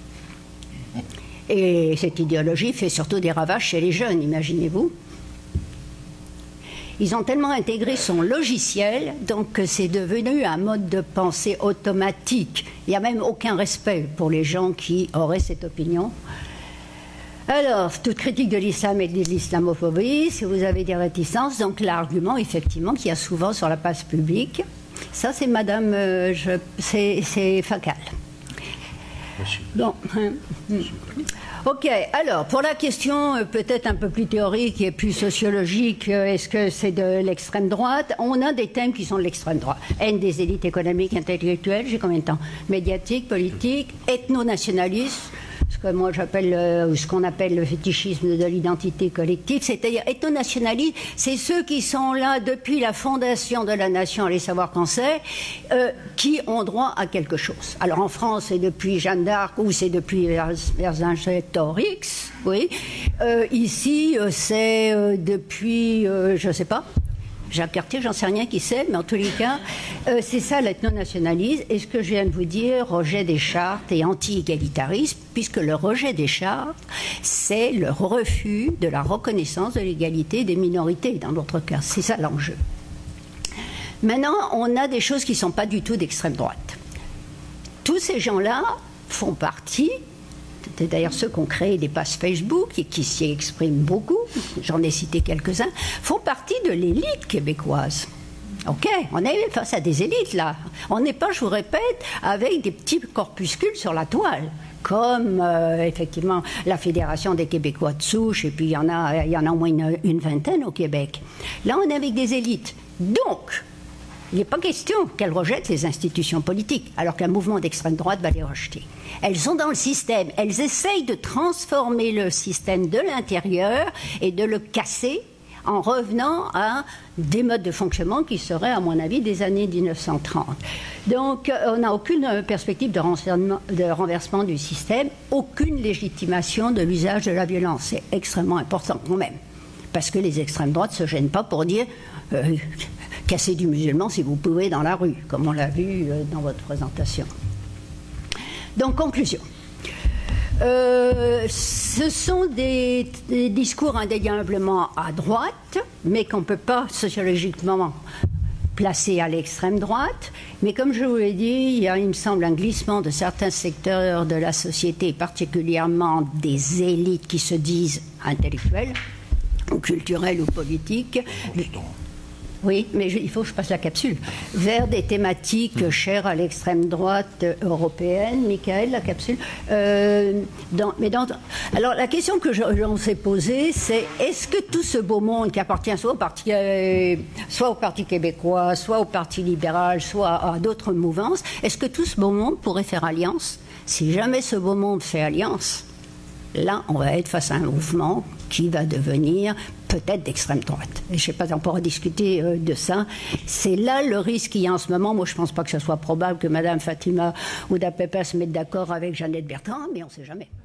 Speaker 3: Et cette idéologie fait surtout des ravages chez les jeunes, imaginez-vous. Ils ont tellement intégré son logiciel, donc que c'est devenu un mode de pensée automatique. Il n'y a même aucun respect pour les gens qui auraient cette opinion. Alors, toute critique de l'islam et de l'islamophobie, si vous avez des réticences, donc l'argument, effectivement, qu'il y a souvent sur la place publique, ça c'est Madame, c'est Facal. Bon. Ok, alors, pour la question peut-être un peu plus théorique et plus sociologique, est-ce que c'est de l'extrême droite? On a des thèmes qui sont de l'extrême droite. Haine des élites économiques, intellectuelles, j'ai combien de temps? Médiatique, politique, ethno-nationaliste, ce que moi j'appelle, ce qu'on appelle le fétichisme de l'identité collective, c'est-à-dire ethno-nationalistes, c'est ceux qui sont là depuis la fondation de la nation, allez savoir quand c'est, qui ont droit à quelque chose. Alors en France, c'est depuis Jeanne d'Arc ou c'est depuis Vercingétorix, oui. Ici, c'est depuis, je ne sais pas. Jacques Cartier, j'en sais rien qui c'est, mais en tous les cas, c'est ça l'ethno-nationalisme. Et ce que je viens de vous dire, rejet des chartes et anti-égalitarisme, puisque le rejet des chartes, c'est le refus de la reconnaissance de l'égalité des minorités, dans notre cas. C'est ça l'enjeu. Maintenant, on a des choses qui ne sont pas du tout d'extrême droite. Tous ces gens-là font partie... C'est d'ailleurs ceux qui ont créé des pages Facebook et qui s'y expriment beaucoup, j'en ai cité quelques-uns, font partie de l'élite québécoise. Ok, on est face à des élites là. On n'est pas, je vous répète, avec des petits corpuscules sur la toile, comme effectivement la Fédération des Québécois de souche, et puis il y en a au moins une vingtaine au Québec. Là, on est avec des élites. Donc, il n'est pas question qu'elles rejettent les institutions politiques, alors qu'un mouvement d'extrême droite va les rejeter. Elles sont dans le système, elles essayent de transformer le système de l'intérieur et de le casser en revenant à des modes de fonctionnement qui seraient, à mon avis, des années 1930. Donc, on n'a aucune perspective de renversement du système, aucune légitimation de l'usage de la violence. C'est extrêmement important quand même, parce que les extrêmes droites ne se gênent pas pour dire... casser du musulman si vous pouvez dans la rue, comme on l'a vu dans votre présentation. Donc, conclusion. Ce sont des discours indéniablement à droite, mais qu'on ne peut pas sociologiquement placer à l'extrême droite. Mais comme je vous l'ai dit, il y a, il me semble, un glissement de certains secteurs de la société, particulièrement des élites qui se disent intellectuelles, ou culturelles ou politiques. Oui, mais il faut que je passe la capsule. Vers des thématiques chères à l'extrême droite européenne. Michael, la capsule. Alors, la question que j'en s'est posée, c'est est-ce que tout ce beau monde qui appartient soit au Parti québécois, soit au Parti libéral, soit à d'autres mouvances, est-ce que tout ce beau monde pourrait faire alliance? Si jamais ce beau monde fait alliance, là, on va être face à un mouvement qui va devenir peut-être d'extrême droite. Et je ne sais pas, on pourra discuter de ça. C'est là le risque qu'il y a en ce moment. Moi, je ne pense pas que ce soit probable que Mme Fatima Ouda-Pepa se mette d'accord avec Jeannette Bertrand, mais on ne sait jamais.